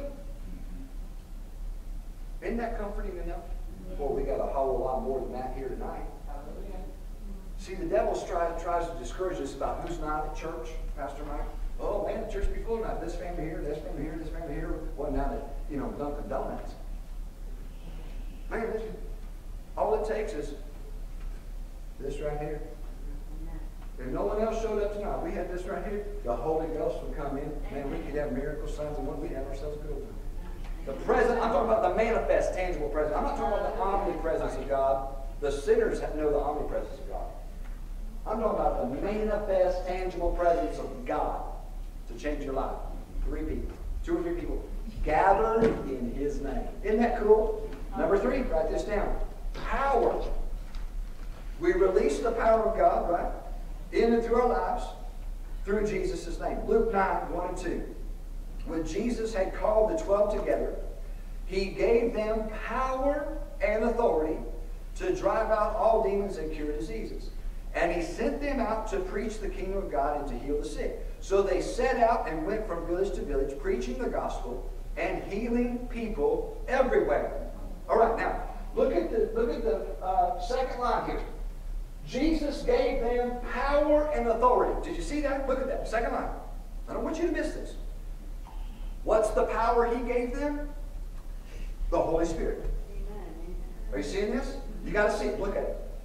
Isn't that comforting enough? Boy, we got a whole lot more than that here tonight. See, the devil tries, tries to discourage us about who's not at church, Pastor Mike. Oh, man, the church be full tonight. This family here, this family here, this family here. Well, now that, you know, Dunkin' Donuts. Man, listen, all it takes is this right here. If no one else showed up tonight, we had this right here, the Holy Ghost would come in. Man, we could have miracles, signs, and wonders. We'd have ourselves a good time. The present, I'm talking about the manifest, tangible presence. I'm not talking about the omnipresence of God. The sinners know the omnipresence of God. I'm talking about the manifest, tangible presence of God to change your life. Three people, two or three people gathered in His name. Isn't that cool? Number three, write this down. Power. We release the power of God, right? In and through our lives, through Jesus' name. Luke nine, one and two. When Jesus had called the twelve together, He gave them power and authority to drive out all demons and cure diseases. And He sent them out to preach the kingdom of God and to heal the sick. So they set out and went from village to village, preaching the gospel and healing people everywhere. All right, now, look at the, look at the uh, second line here. Jesus gave them power and authority. Did you see that? Look at that. Second line. I don't want you to miss this. What's the power He gave them? The Holy Spirit. Amen. Are you seeing this? You got to see it. Look at it.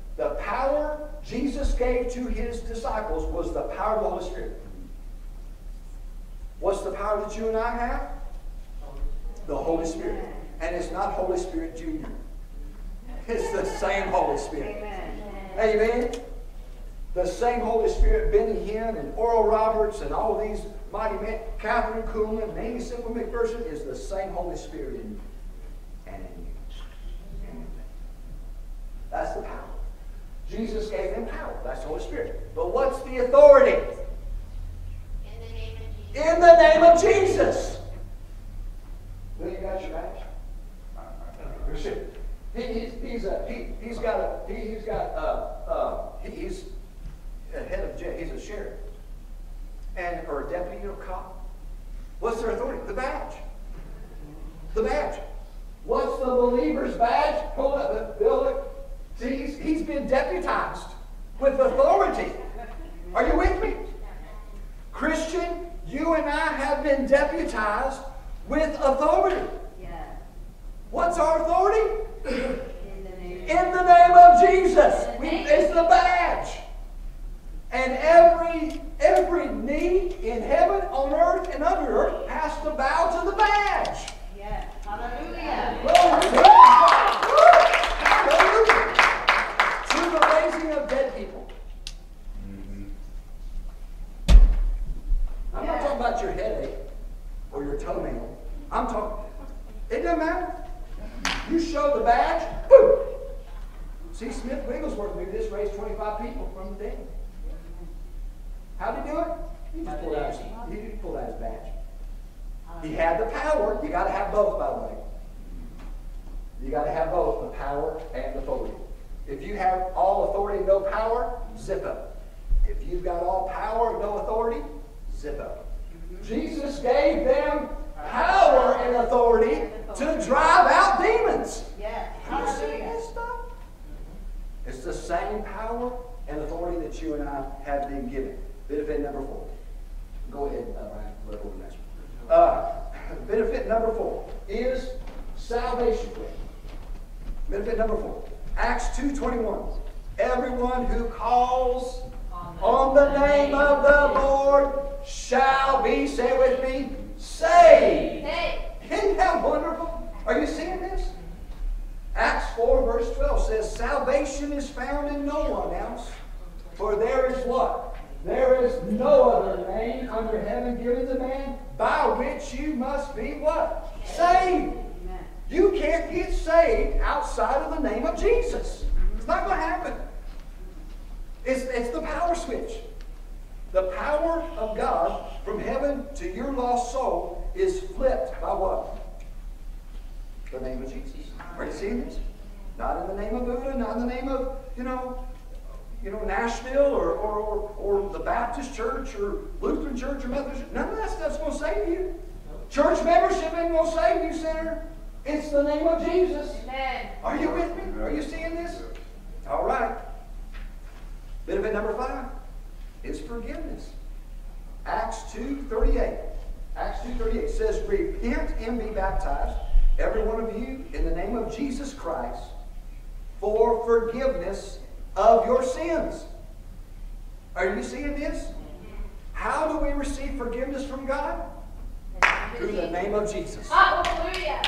the power Jesus gave to his disciples was the power of the Holy Spirit. What's the power that you and I have? The Holy Spirit. And it's not Holy Spirit Junior. It's the same Holy Spirit. Amen. Amen. The same Holy Spirit, Benny Hinn and Oral Roberts and all these mighty men, Catherine Kuhlman, Amy Simple McPherson, is the same Holy Spirit in you and in you. And in me. That's the power. Jesus gave them power. That's the Holy Spirit. But what's the authority? In the name of Jesus. In the name of Jesus. Well, you got your badge? He, he's, he's, a, he, he's got a, he, he's got, uh, uh, he, he's a head of jail, he's a sheriff. And, or a deputy or cop. What's their authority? The badge. The badge. What's the believer's badge? Hold up, Bill, look. See, he's, he's been deputized with authority. Are you with me? Christian, you and I have been deputized with authority. Yeah. What's our authority? In the name. In the name of Jesus. We, it's the badge. And every every knee in heaven, on earth, and under earth has to bow to the badge. Yes. Hallelujah. Glory to God. Hallelujah. To the raising of dead people. I'm not talking about your headache or your toenail. I'm talking, it doesn't matter. You show the badge, boom. See, Smith Wigglesworth knew this, raised twenty-five people from the dead. How did he do it? He just pulled out his, he just pulled out his badge. He had the power. You got to have both, by the way. You got to have both, the power and authority. If you have all authority and no power, zip up. If you've got all power and no authority, zip up. Jesus gave them power and authority to drive out demons. Yes. Have you seen Hallelujah. this stuff? It's the same power and authority that you and I have been given. Benefit number four. Go ahead, uh, Ryan. Let go to the next one. Uh, benefit number four is salvation. Benefit number four. Acts two twenty-one. Everyone who calls on the name of the Lord shall be, say with me, saved. Hey. Isn't that wonderful? Are you seeing this? Acts four verse twelve says, salvation is found in no one else. For there is what? There is no other name under heaven given to man by which you must be what? Saved. Amen. You can't get saved outside of the name of Jesus. It's not going to happen. It's, it's the power switch. The power of God from heaven to your lost soul is flipped by what? The name of Jesus. Are you seeing this? Not in the name of Buddha, not in the name of, you know, you know, Nashville or, or, or, or the Baptist church or Lutheran church or Methodist church. None of that stuff's going to save you. Church membership ain't going to save you, sinner. It's the name of Jesus. Amen. Are you with me? Are you seeing this? All right. Benefit number five is forgiveness. Acts two thirty-eight. Acts two thirty-eight says, repent and be baptized, every one of you, in the name of Jesus Christ, for forgiveness of your sins. Are you seeing this? How do we receive forgiveness from God? Through the name of Jesus. Hallelujah.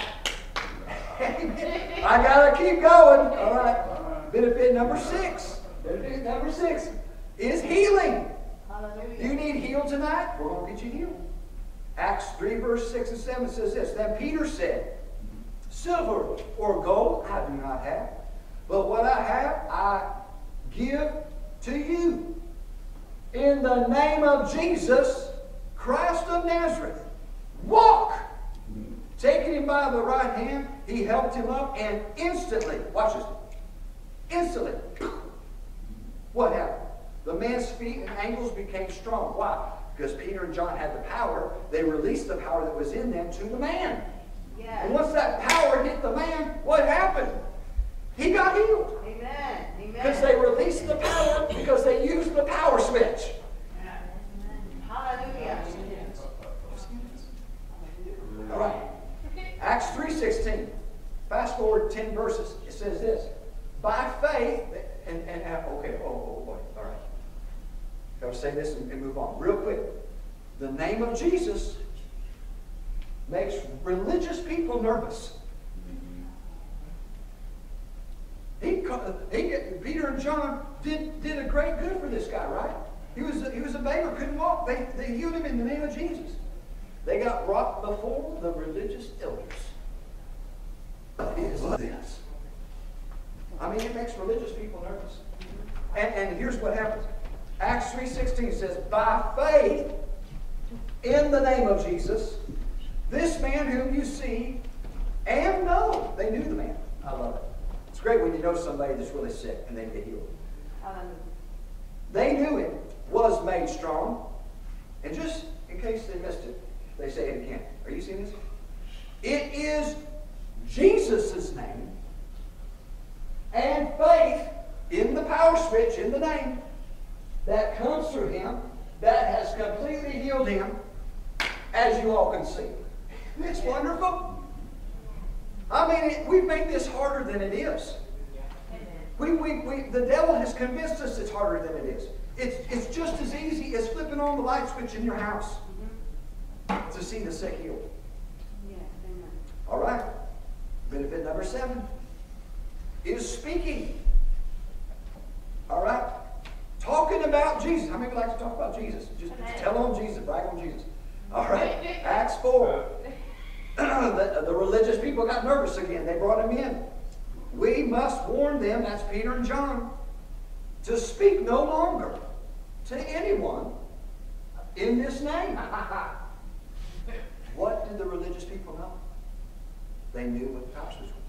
Amen. I gotta keep going. All right. Benefit number six. Benefit number six is healing. Hallelujah. You need healed tonight? We're going to get you healed. Acts three, verse six and seven says this. Then Peter said, silver or gold I do not have, but what I have I give to you. In the name of Jesus, Christ of Nazareth, walk. Taking him by the right hand, he helped him up, and instantly, watch this, instantly, what happened? The man's feet and ankles became strong. Why? Because Peter and John had the power. They released the power that was in them to the man. Yes. And once that power hit the man, what happened? He got healed. Amen. Because they Amen. released the power, because they used the power switch. Hallelujah. All right. Acts three sixteen. Fast forward ten verses. It says this. By faith, and, and, and okay, oh, oh boy, all right. Gotta say this and, and move on. Real quick. The name of Jesus makes religious people nervous. He, he, Peter and John did, did a great good for this guy, right? He was, he was a beggar, couldn't walk. They, they healed him in the name of Jesus. They got brought before the religious elders. What is this? I mean, it makes religious people nervous. And, and here's what happens. Acts three sixteen says, by faith in the name of Jesus, this man whom you see and know. They knew the man. I love it. It's great when you know somebody that's really sick and they get healed. Hallelujah. They knew him, was made strong. And just in case they missed it, they say it again. Are you seeing this? It is Jesus' name and faith in the power switch, in the name, that comes through him, that has completely healed him, as you all can see. It's wonderful. I mean, it, we've made this harder than it is. We, we, we, the devil has convinced us it's harder than it is. It's, it's just as easy as flipping on the light switch in your house to see the sick healed. All right. Benefit number seven is speaking. All right. Talking about Jesus. How many would like to talk about Jesus? Just, just tell on Jesus. Brag on Jesus. All right. Acts four. the, the religious people got nervous again. They brought him in. We must warn them, that's Peter and John, to speak no longer to anyone in this name. What did the religious people know? They knew what the pastors was.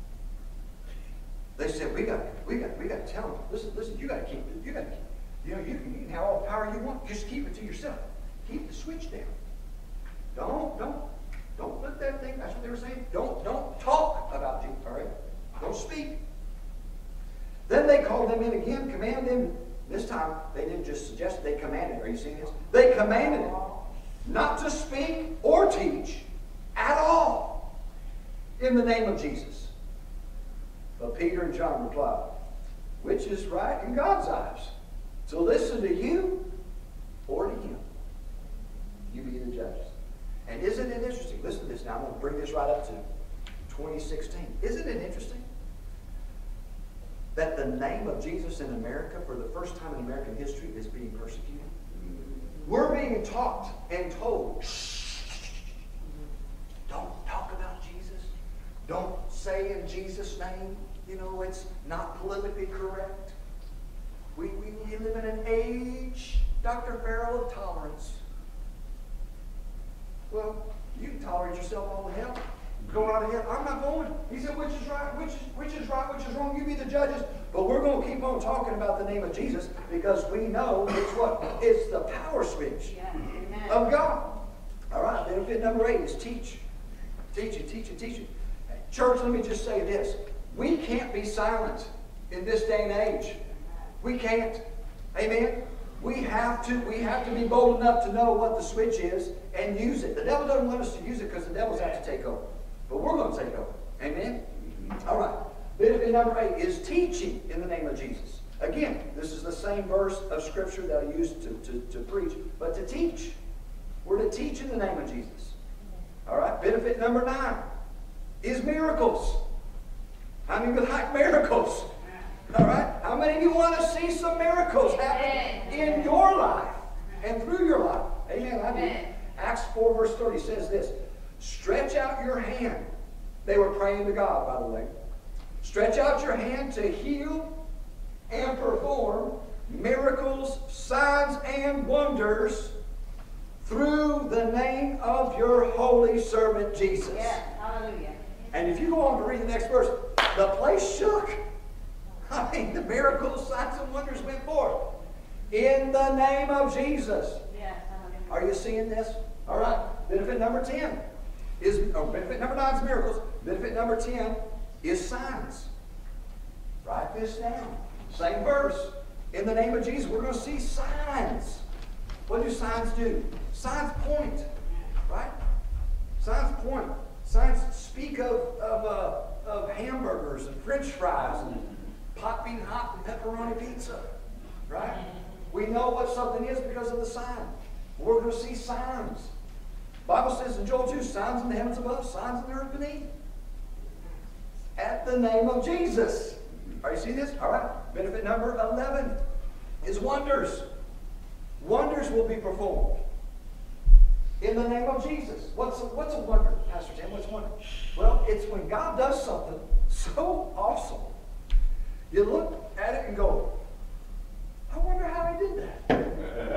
They said, we got, we got, we got to tell them. Listen, listen. You got to keep it. You got to keep. You know, you can, you can have all the power you want. Just keep it to yourself. Keep the switch down. Don't, don't, don't let that thing. That's what they were saying. Don't, don't talk about Jesus. All right. Don't speak. Then they called them in again, command them. This time they didn't just suggest it. They commanded. Are you seeing this? They commanded them not to speak or teach at all in the name of Jesus. But Peter and John replied, which is right in God's eyes, to listen to you or to him. You be the judges. And isn't it interesting? Listen to this now. I'm going to bring this right up to twenty sixteen. Isn't it interesting that the name of Jesus in America, for the first time in American history, is being persecuted? We're being taught and told, shh, don't talk about Jesus. Don't say in Jesus' name. You know, it's not politically correct. We, we, we live in an age, Doctor Ferrill, of tolerance. Well, you can tolerate yourself all the hell. Go right ahead. I'm not going. He said, which is right, which is, which is right, which is wrong. You be the judges. But we're going to keep on talking about the name of Jesus because we know it's what? It's the power switch Yeah. of God. All right, benefit number eight is teach. Teach it, teach it, teach it. Church, let me just say this. We can't be silent in this day and age. We can't. Amen? We have to, we have to be bold enough to know what the switch is and use it. The devil doesn't want us to use it because the devil's have to take over. But we're going to take over. Amen? All right. Benefit number eight is teaching in the name of Jesus. Again, this is the same verse of Scripture that I used to, to, to preach, but to teach. We're to teach in the name of Jesus. All right. Benefit number nine is miracles. How many would like miracles? All right. How many of you want to see some miracles happen in your life and through your life? Amen. I do. Acts four verse thirty says this. Stretch out your hand. They were praying to God, by the way. Stretch out your hand to heal and perform miracles, signs, and wonders through the name of your holy servant Jesus. Yes. Hallelujah. And if you go on to read the next verse, the place shook. I mean, the miracles, signs, and wonders went forth in the name of Jesus. Yes. Hallelujah. Are you seeing this? All right. Benefit number ten is, oh, benefit number nine is miracles. Benefit number ten is signs. Write this down. Same verse. In the name of Jesus, we're going to see signs. What do signs do? Signs point. Right? Signs point. Signs speak of, of, uh, of hamburgers and French fries and piping hot pepperoni pizza, right? We know what something is because of the sign. We're going to see signs. The Bible says in Joel two, signs in the heavens above, signs in the earth beneath. At the name of Jesus. Are you seeing this? All right. Benefit number eleven is wonders. Wonders will be performed in the name of Jesus. What's a, what's a wonder, Pastor Tim? What's a wonder? Well, it's when God does something so awesome. You look at it and go, I wonder how he did that.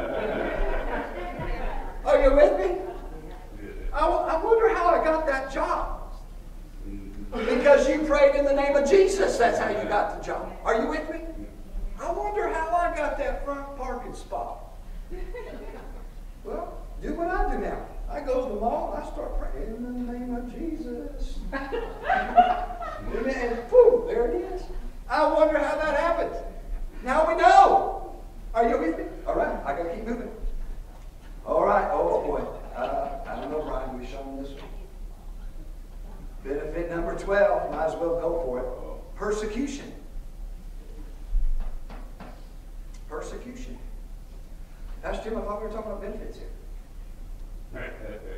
Are you with me? I, I wonder how I got that job. Because you prayed in the name of Jesus, that's how you got the job. Are you with me? I wonder how I got that front parking spot. Well, do what I do now. I go to the mall and I start praying in the name of Jesus. And boom, there it is. I wonder how that happened. Now we know. Are you with me? All right, I got to keep moving. All right, oh boy. Uh, I don't know, Brian, we show them this one. Benefit number twelve, might as well go for it. Persecution. Persecution. Pastor Tim, I thought we were talking about benefits here.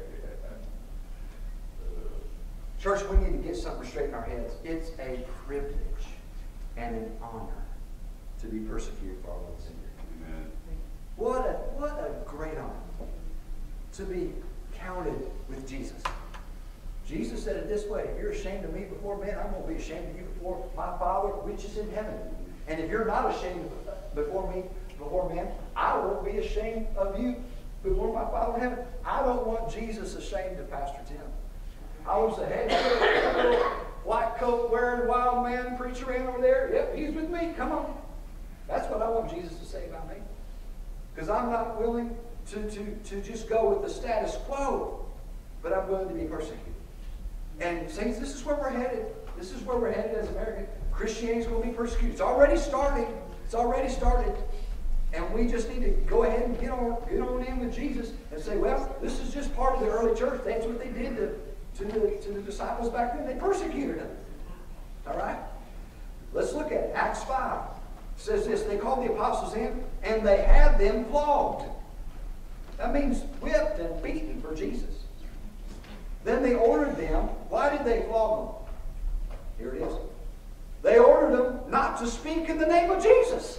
Church, we need to get something straight in our heads. It's a privilege and an honor to be persecuted for our Lord and Savior. Amen. What a, what a great honor to be counted with Jesus. Jesus said it this way, if you're ashamed of me before men, I'm going to be ashamed of you before my Father which is in heaven. And if you're not ashamed before me, before men, I won't be ashamed of you before my Father in heaven. I don't want Jesus ashamed of Pastor Tim. I was a head little white coat wearing wild man preacher man over there. Yep, he's with me. Come on. That's what I want Jesus to say about me. Because I'm not willing to, to, to just go with the status quo, but I'm willing to be persecuted. And saints, this is where we're headed. This is where we're headed as Americans. Christianity is going to be persecuted. It's already starting. It's already started. And we just need to go ahead and get on, get on in with Jesus and say, well, this is just part of the early church. That's what they did to, to, the, to the disciples back then. They persecuted them. All right? Let's look at it. Acts five says this. They called the apostles in, and they had them flogged. That means whipped and beaten for Jesus. Then they ordered them. Why did they flog them? Here it is. They ordered them not to speak in the name of Jesus.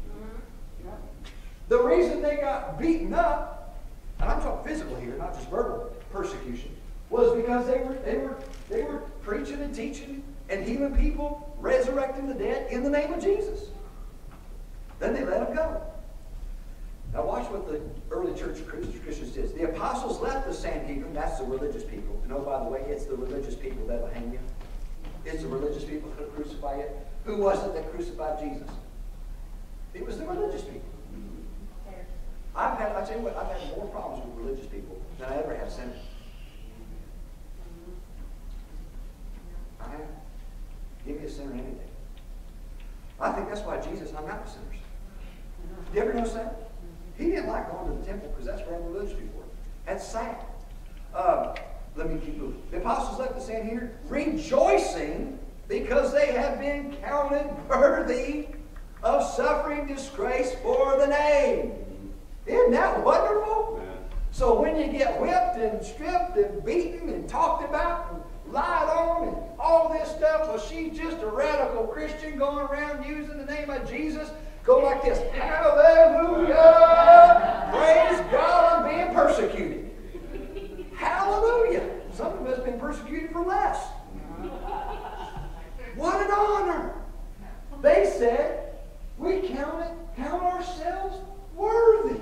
The reason they got beaten up, and I'm talking physical here, not just verbal persecution, was because they were they were they were preaching and teaching and healing people, resurrecting the dead in the name of Jesus. Then they let them go. Now watch what the early church Christians did. The apostles left the Sanhedrin. That's the religious people. And oh, by the way, it's the religious people that will hang you. It's the religious people that will crucify you. Who was it that crucified Jesus? It was the religious people. I've had, I tell you what, I've had more problems with religious people than I ever have sinners. I have. Give me a sinner any day. I think that's why Jesus hung out with sinners. Do you ever notice that? He didn't like going to the temple because that's where all the religious people were. That's sad. Uh, let me keep moving. The apostles left the Sanhedrin rejoicing because they had been counted worthy of suffering disgrace for the name. Isn't that wonderful? Yeah. So when you get whipped and stripped and beaten and talked about and lied on and all this stuff, well, she's just a radical Christian going around using the name of Jesus. Go like this. Hallelujah! Praise God, I'm being persecuted. Hallelujah! Some of us have been persecuted for less. What an honor! They said, we count it, count ourselves worthy.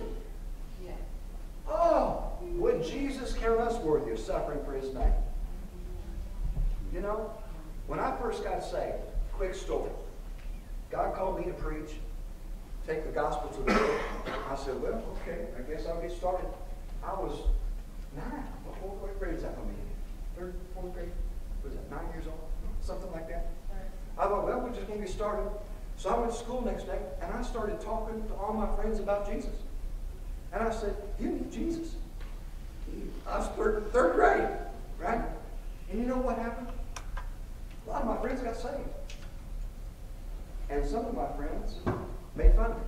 Oh, would Jesus count us worthy of suffering for his name? You know, when I first got saved, quick story. God called me to preach, take the gospel to the world. I said, well, okay, I guess I'll get started. I was nine. What, what grade is that going to be in? Third, fourth grade? Was that nine years old? Something like that. I thought, well, we're just going to get started. So I went to school next day, and I started talking to all my friends about Jesus. And I said, you need Jesus. I was third, third grade, right? And you know what happened? A lot of my friends got saved. And some of my friends made fun of me.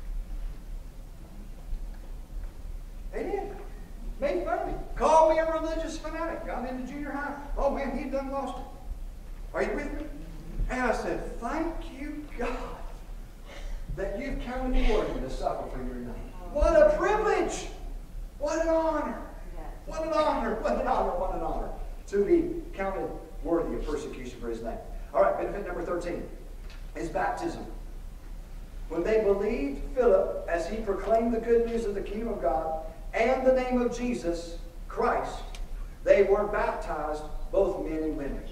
They did. Made fun of me. Called me a religious fanatic. Got into junior high. Oh man, he done lost it. Are you with me? And I said, thank you, God, that you've counted me worthy to suffer for your name. What a privilege! What an honor! What an honor! What an honor! What an honor to be counted worthy of persecution for his name. All right, benefit number thirteen is baptism. When they believed Philip as he proclaimed the good news of the kingdom of God and the name of Jesus Christ, they were baptized, both men and women.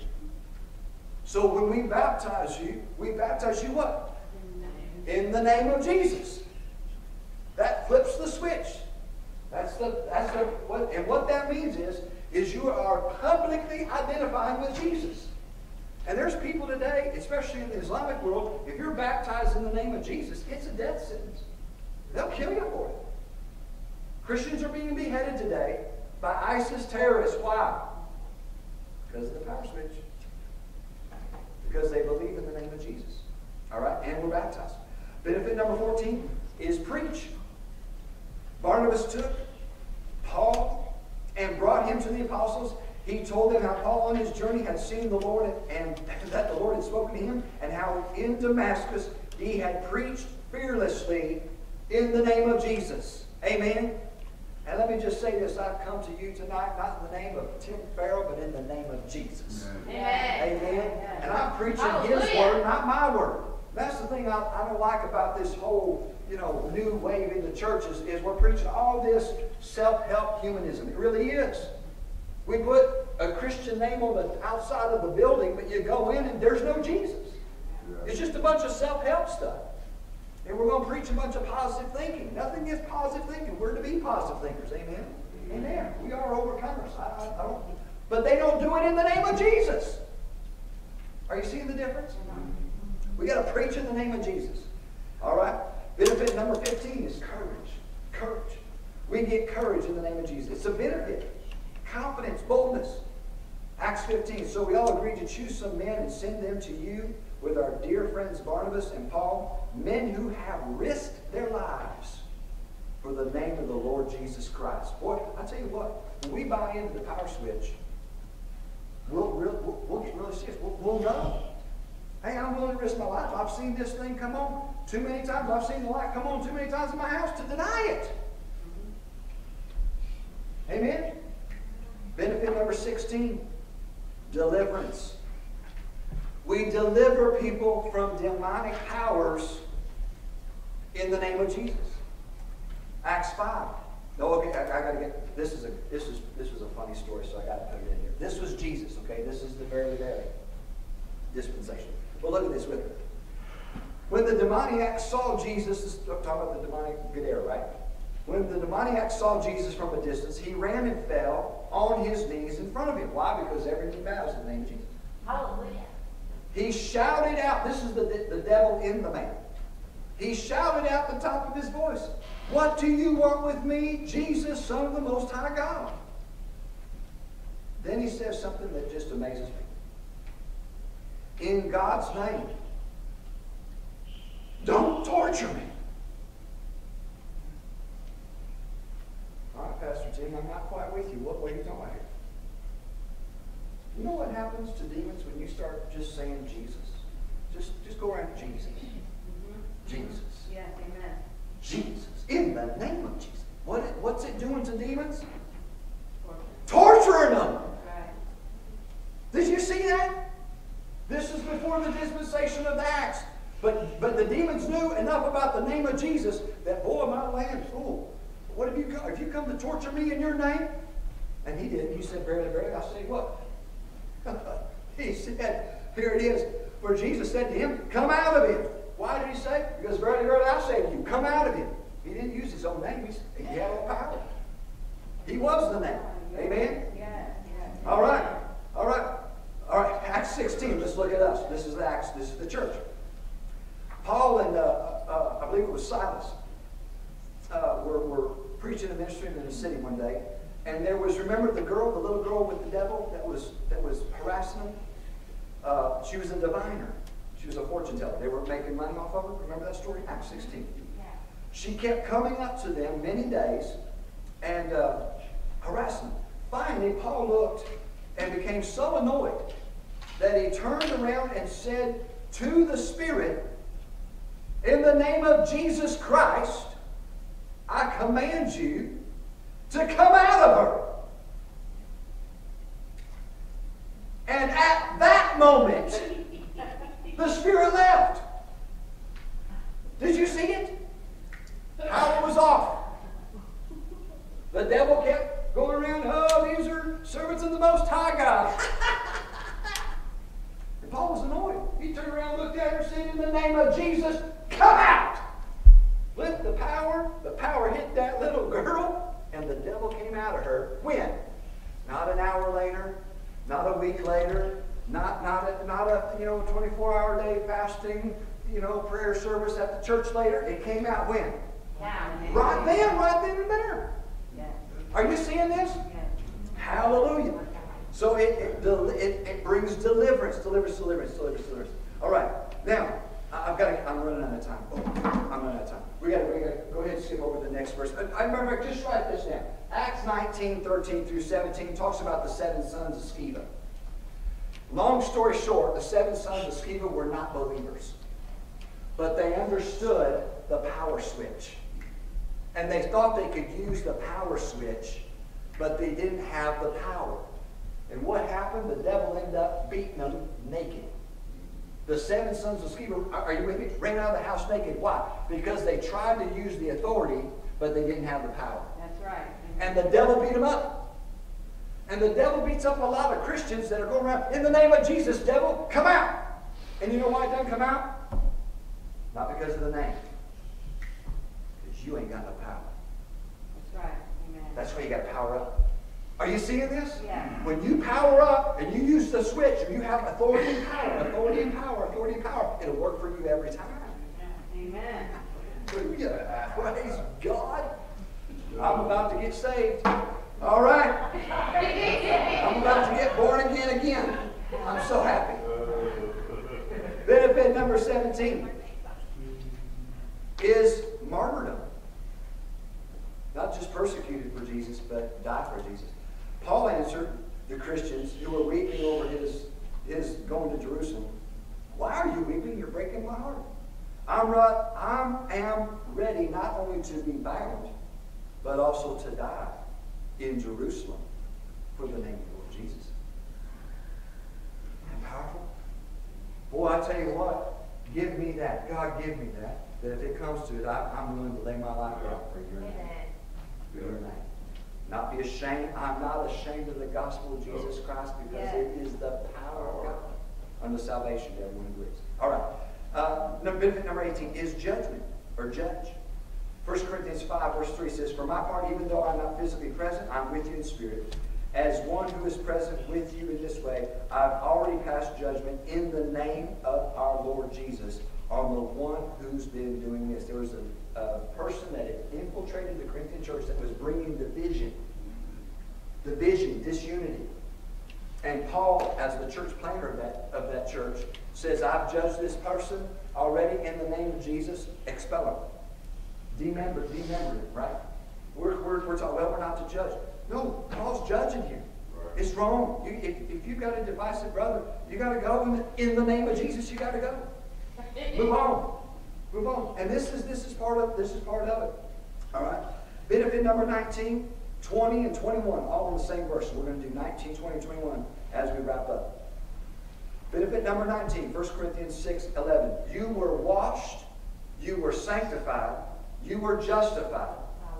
So when we baptize you, we baptize you what? In the name of Jesus. That flips the switch. That's the that's the what and what that means is is you are publicly identifying with Jesus. And there's people today, especially in the Islamic world, if you're baptized in the name of Jesus, it's a death sentence. They'll kill you for it. Christians are being beheaded today by ISIS terrorists. Why? Because of the power switch. Because they believe in the name of Jesus. All right? And we're baptized. Benefit number fourteen is preach. Barnabas took Paul and brought him to the apostles. He told them how Paul on his journey had seen the Lord and, and that the Lord had spoken to him, and how in Damascus he had preached fearlessly in the name of Jesus. Amen? And let me just say this. I've come to you tonight not in the name of Tim Ferrill, but in the name of Jesus. Amen. Amen. And I'm preaching Hallelujah. His word, not my word. That's the thing I, I don't like about this whole, you know, new wave in the churches is we're preaching all this self-help humanism. It really is. We put a Christian name on the outside of the building, but you go in and there's no Jesus. It's just a bunch of self-help stuff. And we're going to preach a bunch of positive thinking. Nothing is positive thinking. We're to be positive thinkers. Amen? Amen. We are overcomers. I, I, I don't, but they don't do it in the name of Jesus. Are you seeing the difference? We got to preach in the name of Jesus. All right? Benefit number fifteen is courage. Courage. We get courage in the name of Jesus. It's a benefit. Confidence, boldness. Acts fifteen. So we all agreed to choose some men and send them to you with our dear friends Barnabas and Paul, men who have risked their lives for the name of the Lord Jesus Christ. Boy, I tell you what, when we buy into the power switch, we'll, we'll, we'll get really serious. We'll, we'll know. Hey, I'm willing to risk my life. I've seen this thing come on too many times. I've seen the light come on too many times in my house to deny it. Amen? Benefit number sixteen, deliverance. We deliver people from demonic powers in the name of Jesus. Acts five. No, okay, I, I gotta get this is a this is this was a funny story, so I gotta put it in here. This was Jesus, okay? This is the very very dispensation. Well, look at this with me. When the demoniac saw Jesus, this is talking about the demonic Gadara, right? When the demoniac saw Jesus from a distance, he ran and fell on his knees in front of him. Why? Because every knee bows in the name of Jesus. Hallelujah. He shouted out, this is the, the devil in the man. He shouted out the top of his voice, "What do you want with me, Jesus, Son of the Most High God?" Then he says something that just amazes me. "In God's name, don't torture me." All right, Pastor Tim, I'm not quite with you. What, what are you talking about here? You know what happens to demons when you start just saying Jesus? Just, just go around Jesus. Jesus. Yes, amen. Jesus. In the name of Jesus. What, what's it doing to demons? Torturing them. Right. Did you see that? This is before the dispensation of the Acts. But, but the demons knew enough about the name of Jesus that, boy, my land, fool. What have you come? Have you come to torture me in your name? And he did. He said, "Verily, verily, I say what?" He said, here it is. For Jesus said to him, "Come out of him." Why did he say? Because verily, verily, I say to you, come out of him. He didn't use his own name. He, said, he had all power. He was the name. Amen? Yes, yes. All right. All right. All right. Acts sixteen. Let's look at us. This is the Acts. This is the church. Paul and, uh, uh, I believe it was Silas, uh, were, were preaching and ministering in the city one day. And there was, remember the girl, the little girl with the devil that was, that was harassing him? Uh, she was a diviner. She was a fortune teller. They were making money off of her. Remember that story? Acts sixteen. Yeah. She kept coming up to them many days and uh, harassing them. Finally, Paul looked and became so annoyed that he turned around and said to the Spirit, in the name of Jesus Christ, I command you to come out of her. And at that moment, the Spirit left. Did you see it? Power was off. The devil kept going around, oh, these are servants of the Most High God. And Paul was annoyed. He turned around, looked at her, and said, in the name of Jesus, come out. Let the power, the power hit that little girl, and the devil came out of her. When? Not an hour later, not a week later, not, not, a, not a you know twenty-four hour day fasting, you know, prayer service at the church later. It came out when? Yeah. Right then, right then and there. Yeah. Are you seeing this? Yeah. Hallelujah. So it, it, it, it brings deliverance, deliverance, deliverance, deliverance, deliverance. All right. Now, I've got to, I'm running out of time. Oh, I'm running out of time. We got to we got to go ahead and skip over the next verse. I remember, just write this down. Acts nineteen, thirteen through seventeen talks about the seven sons of Sceva. Long story short, the seven sons of Sceva were not believers. But they understood the power switch. And they thought they could use the power switch, but they didn't have the power. And what happened? The devil ended up beating them naked. The seven sons of Sceva, are you with me? Ran out of the house naked. Why? Because they tried to use the authority, but they didn't have the power. That's right. And the devil beat them up. And the devil beats up a lot of Christians that are going around, in the name of Jesus, devil, come out. And you know why it doesn't come out? Not because of the name. Because you ain't got no power. That's right. Amen. That's why you got to power up. Are you seeing this? Yeah. When you power up and you use the switch, and you have authority and power, authority and power, authority and power, it'll work for you every time. Amen. Hallelujah. Praise God. I'm about to get saved. All right. I'm about to get born again again. I'm so happy. Benefit number seventeen is martyrdom. Not just persecuted for Jesus, but died for Jesus. Paul answered the Christians who were weeping over his, his going to Jerusalem. Why are you weeping? You're breaking my heart. I'm, right, I am ready not only to be bound, but also to die in Jerusalem for the name of the Lord Jesus. Isn't that powerful? Boy, I tell you what, give me that. God, give me that. That if it comes to it, I, I'm willing to lay my life down for your name. For your name. Not be ashamed. I'm not ashamed of the gospel of Jesus Christ, because Yes. it is the power of God unto salvation to everyone who believes. All right. Uh, benefit number eighteen is judgment, or judge. First Corinthians five, verse three says, for my part, even though I'm not physically present, I'm with you in spirit. As one who is present with you in this way, I've already passed judgment in the name of our Lord Jesus on the one who's been doing this. There was a, a person that had infiltrated the Corinthian church that was bringing division, division, disunity. And Paul, as the church planter of that, of that church, says, I've judged this person already in the name of Jesus. Expel him. Demember, demember him, right? We're, we're, we're talking, well, we're not to judge. No, Paul's judging here. It's wrong. You, if, if you've got a divisive brother, you got to go in the, in the name of Jesus. You got to go. Move on. Move on. And this is this is part of this is part of it. All right. Benefit number nineteen, twenty, and twenty-one, all in the same verse. So we're going to do nineteen, twenty, and twenty-one as we wrap up. Benefit number nineteen, First Corinthians six, eleven. You were washed, you were sanctified, you were justified.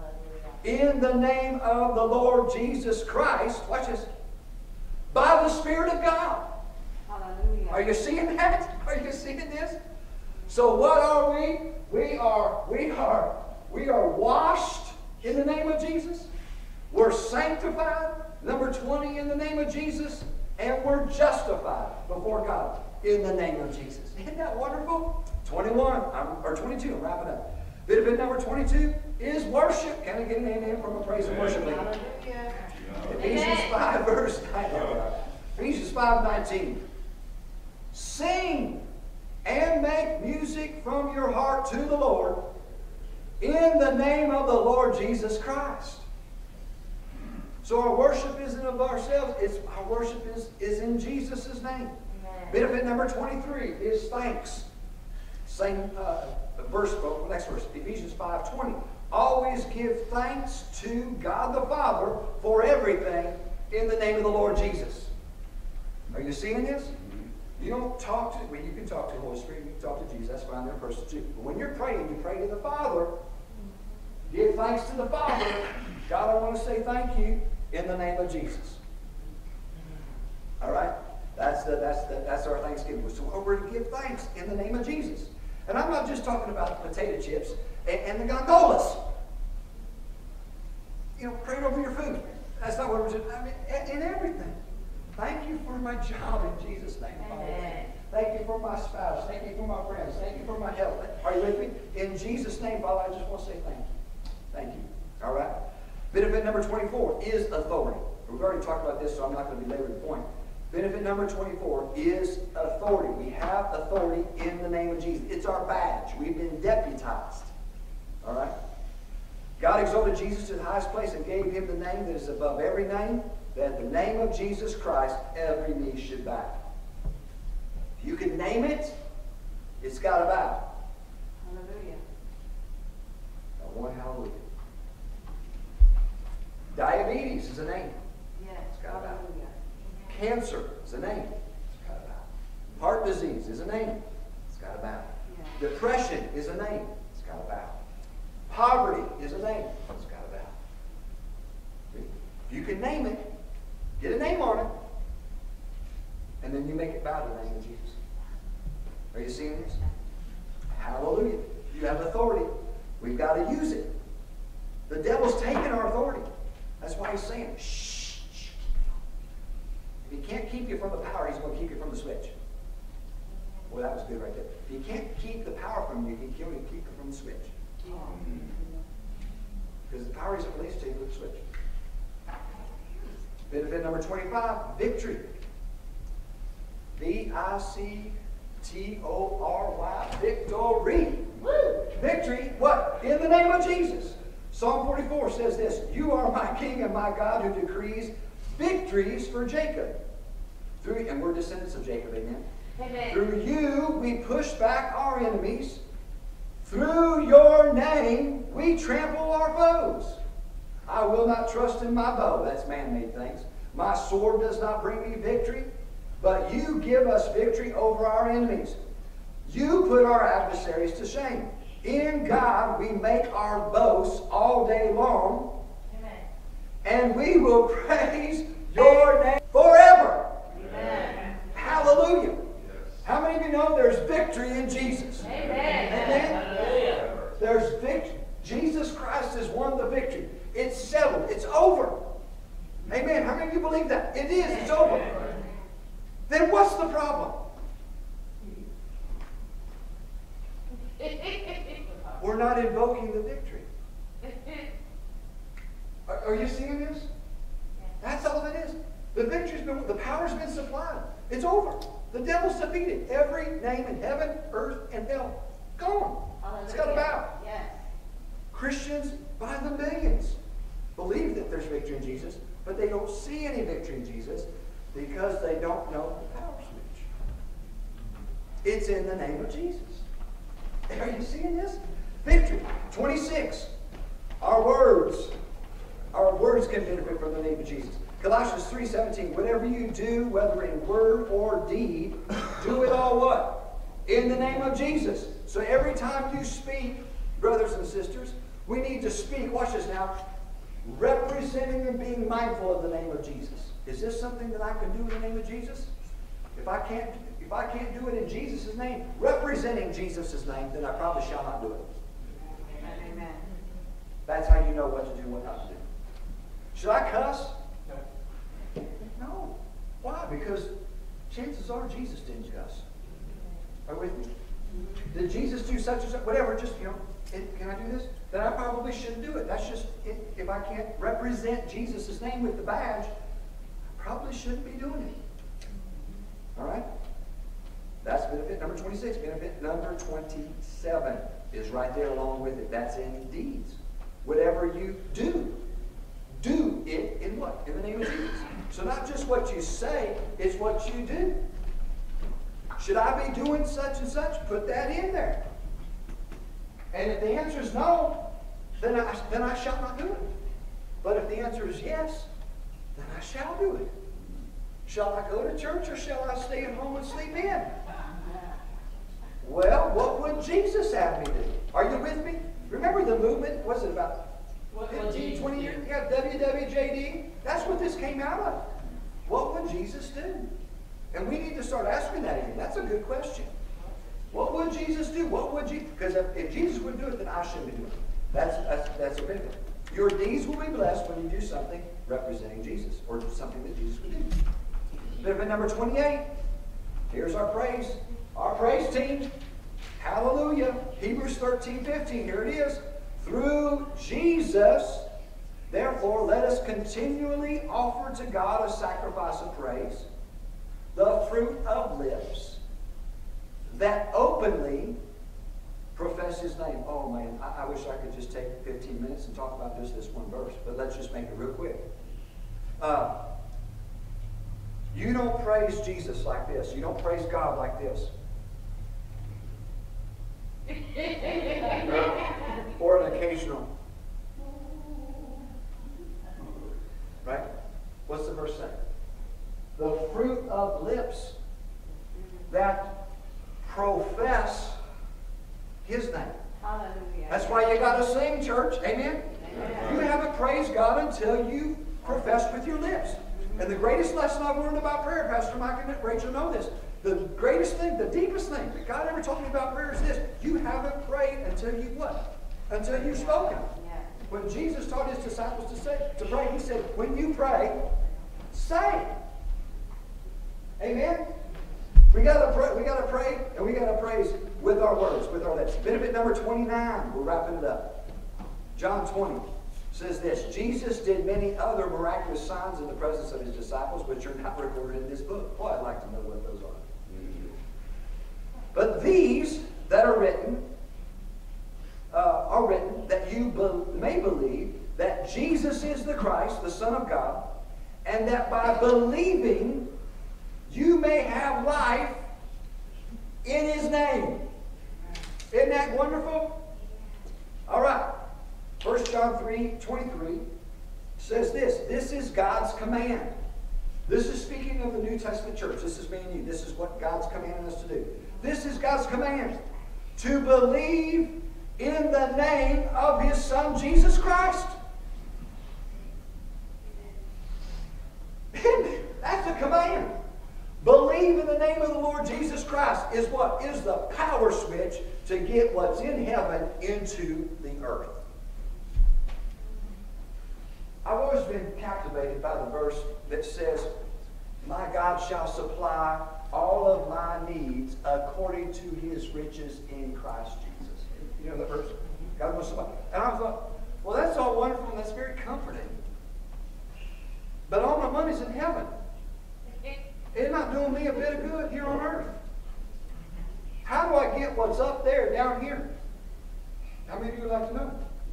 In the name of the Lord Jesus Christ, watch this, by the Spirit of God. Hallelujah. Are you seeing that? Are you seeing this? So what are we? We are, we are, we are washed in the name of Jesus. We're sanctified, number twenty, in the name of Jesus. And we're justified before God in the name of Jesus. Isn't that wonderful? twenty-one, I'm, or twenty-two, I'm wrapping up. Benefit number twenty-two is worship. Can I get an amen from a praise and worship leader? Hallelujah. Ephesians five, verse nine. Ephesians five, nineteen. Sing and make music from your heart to the Lord in the name of the Lord Jesus Christ. So our worship isn't of ourselves. It's, our worship is, is in Jesus' name. Amen. Benefit number twenty-three is thanks. Same uh, verse, well, next verse, Ephesians five twenty. Always give thanks to God the Father for everything in the name of the Lord Jesus. Are you seeing this? You don't talk to, well, you can talk to the Holy Spirit, you can talk to Jesus, that's fine, they're a person too. But when you're praying, you pray to the Father. Give thanks to the Father. God, I want to say thank you in the name of Jesus. All right? That's the, that's the, that's our Thanksgiving. So we're to give thanks in the name of Jesus. And I'm not just talking about the potato chips and, and the gondolas. You know, praying over your food. That's not what we're doing. I mean, in, in everything. Thank you for my job in Jesus' name, Father. Amen. Thank you for my spouse. Thank you for my friends. Thank you for my health. Are you with me? In Jesus' name, Father, I just want to say thank you. Thank you. All right? Benefit number twenty-four is authority. We've already talked about this, so I'm not going to belabor the point. Benefit number twenty-four is authority. We have authority in the name of Jesus. It's our badge. We've been deputized. All right? God exalted Jesus to the highest place and gave him the name that is above every name, that at the name of Jesus Christ, every knee should bow. If you can name it, it's got to bow. Hallelujah. Now, one hallelujah. Diabetes is a name. Yes. It's got to bow. Hallelujah. Cancer is a name. It's got to bow. Heart disease is a name. It's got to bow. Yeah. Depression is a name. It's got to bow. Poverty is a name. It's got to bow. See? If you can name it, get a name on it, and then you make it bow to the name of Jesus. Are you seeing this? Hallelujah. You have authority. We've got to use it. The devil's taking our authority. That's why he's saying, shh, shh. If he can't keep you from the power, he's going to keep you from the switch. Well, that was good right there. If he can't keep the power from you, he can only keep you from the switch. Because the power isn't released till you flip the switch. Benefit number twenty-five, victory. V I C T O R Y, victory. Woo! Victory, what? In the name of Jesus. Psalm forty-four says this, you are my King and my God who decrees victories for Jacob. Through, and we're descendants of Jacob, amen? Amen. Through you we push back our enemies. Through your name we trample our foes. I will not trust in my bow. That's man-made things. My sword does not bring me victory, but you give us victory over our enemies. You put our adversaries to shame. In God we make our boasts all day long. Amen. And we will praise your name forever. Amen. Hallelujah. How many of you know there's victory in Jesus? Amen. Amen. There's victory. Jesus Christ has won the victory. It's settled. It's over. Amen. How many of you believe that? It is. It's over. Then what's the problem? We're not invoking the victory. Are, are you seeing this? That's all it is. The victory's been, the power's been supplied. It's over. The devil's defeated. Every name in heaven, earth, and hell, gone. It's got to bow. Yes. Christians by the millions believe that there's victory in Jesus, but they don't see any victory in Jesus because they don't know the power switch. It's in the name of Jesus. Are you seeing this? Victory. twenty-six. Our words. Our words can benefit from the name of Jesus. Colossians three seventeen. Whatever you do, whether in word or deed, do it all what? In the name of Jesus. So every time you speak, brothers and sisters, we need to speak, watch this now, representing and being mindful of the name of Jesus. Is this something that I can do in the name of Jesus? If I can't, if I can't do it in Jesus' name, representing Jesus' name, then I probably shall not do it. Amen. That's how you know what to do and what not to do. Should I cuss? No. No. Why? Because chances are Jesus didn't cuss. Are you with me? Did Jesus do such and such? Whatever, just, you know, it, can I do this? Then I probably shouldn't do it. That's just, it, if I can't represent Jesus' name with the badge, I probably shouldn't be doing it. All right? That's benefit number twenty-six. Benefit number twenty-seven is right there along with it. That's in deeds. Whatever you do, do it in what? In the name of Jesus. So not just what you say, it's what you do. Should I be doing such and such? Put that in there. And if the answer is no, then I, then I shall not do it. But if the answer is yes, then I shall do it. Shall I go to church or shall I stay at home and sleep in? Well, what would Jesus have me do? Are you with me? Remember the movement, was it about fifteen, twenty years? Yeah, W W J D. That's what this came out of. What would Jesus do? And we need to start asking that again. That's a good question. What would Jesus do? What would you? Because if, if Jesus would do it, then I shouldn't be doing it. That's that's that's a benefit. Your deeds will be blessed when you do something representing Jesus, or something that Jesus would do. Benefit number twenty-eight. Here's our praise. Our praise team. Hallelujah. Hebrews thirteen fifteen. Here it is. Through Jesus, therefore, let us continually offer to God a sacrifice of praise, the fruit of lips that openly profess His name. Oh man, I, I wish I could just take fifteen minutes and talk about just this one verse, but let's just make it real quick. Uh, you don't praise Jesus like this. You don't praise God like this. Or an occasional. Right? What's the verse say? The fruit of lips that profess His name. Hallelujah. That's why you got to sing, church. Amen? Amen? You haven't praised God until you profess with your lips. And the greatest lesson I've learned about prayer, Pastor Mike and Rachel know this. The greatest thing, the deepest thing that God ever told me about prayer is this. You haven't prayed until you what? Until you've spoken. When Jesus taught His disciples to say, to pray, He said, when you pray, say. Amen? We gotta pray, we gotta pray, and we gotta praise with our words, with our lips. Benefit number twenty-nine, we're wrapping it up. John twenty says this, Jesus did many other miraculous signs in the presence of His disciples, which are not recorded in this book. Boy, I'd like to know what those are. But these that are written, uh, are written that you be- may believe that Jesus is the Christ, the Son of God, and that by believing you may have life in His name. Isn't that wonderful? All right. First John three twenty-three says this. This is God's command. This is speaking of the New Testament church. This is me and you. This is what God's commanding us to do. This is God's command. To believe in the name of His Son, Jesus Christ. That's a command. Believe in the name of the Lord Jesus Christ is what? Is the power switch to get what's in heaven into the earth. I've always been captivated by the verse that says, my God shall supply all of my needs according to His riches in Christ Jesus. You know that verse? God will supply. And I thought, well, that's all wonderful and that's very comforting. But all my money's in heaven. It's not doing me a bit of good here on earth. How do I get what's up there down here? How many of you would like to know?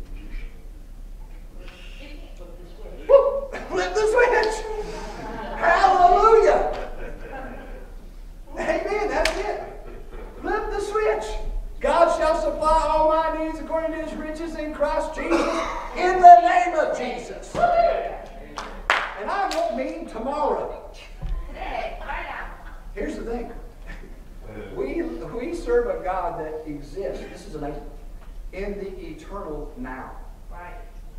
Woo! Flip the switch! Hallelujah! Amen, that's it. Flip the switch. God shall supply all my needs according to His riches in Christ Jesus, in the name of Jesus. And I won't mean tomorrow. Here's the thing. We, we serve a God that exists. This is amazing. In the eternal now. Right.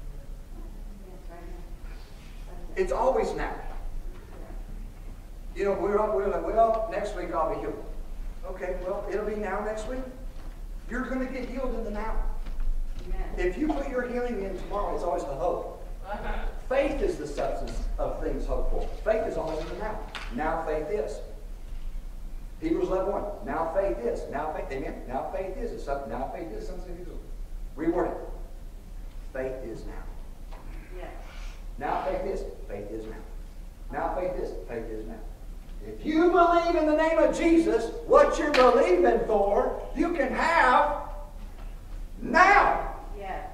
It's always now. You know, we're, we're like, well, next week I'll be healed. Okay, well, it'll be now next week. You're going to get healed in the now. Amen. If you put your healing in tomorrow, it's always the hope. Faith is the substance of things hoped for. Faith is always in the now. Now faith is. Hebrews eleven one. Now faith is. Now faith, amen. Now faith is. It's something. Now faith is something. Reword it. Faith is now. Yes. Now faith is. Faith is now. Now faith is. Faith is now. If you believe in the name of Jesus, what you're believing for, you can have now. Yes.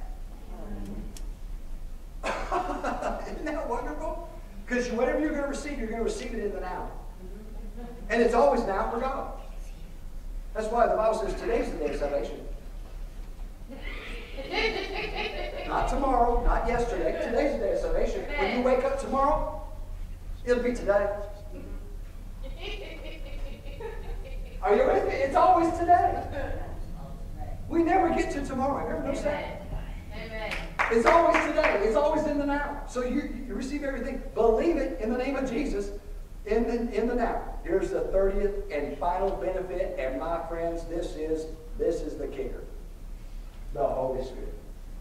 Isn't that wonderful? Because whatever you're going to receive, you're going to receive it in the now. And it's always now for God. That's why the Bible says today's the day of salvation. Not tomorrow, not yesterday. Today's the day of salvation. When you wake up tomorrow, it'll be today. Are you with me? It's always today. We never get to tomorrow. You ever notice that? Amen. It's always today. It's always in the now. So you, you receive everything. Believe it in the name of Jesus in the, in the now. Here's the thirtieth and final benefit. And my friends, this is, this is the kicker. The Holy Spirit.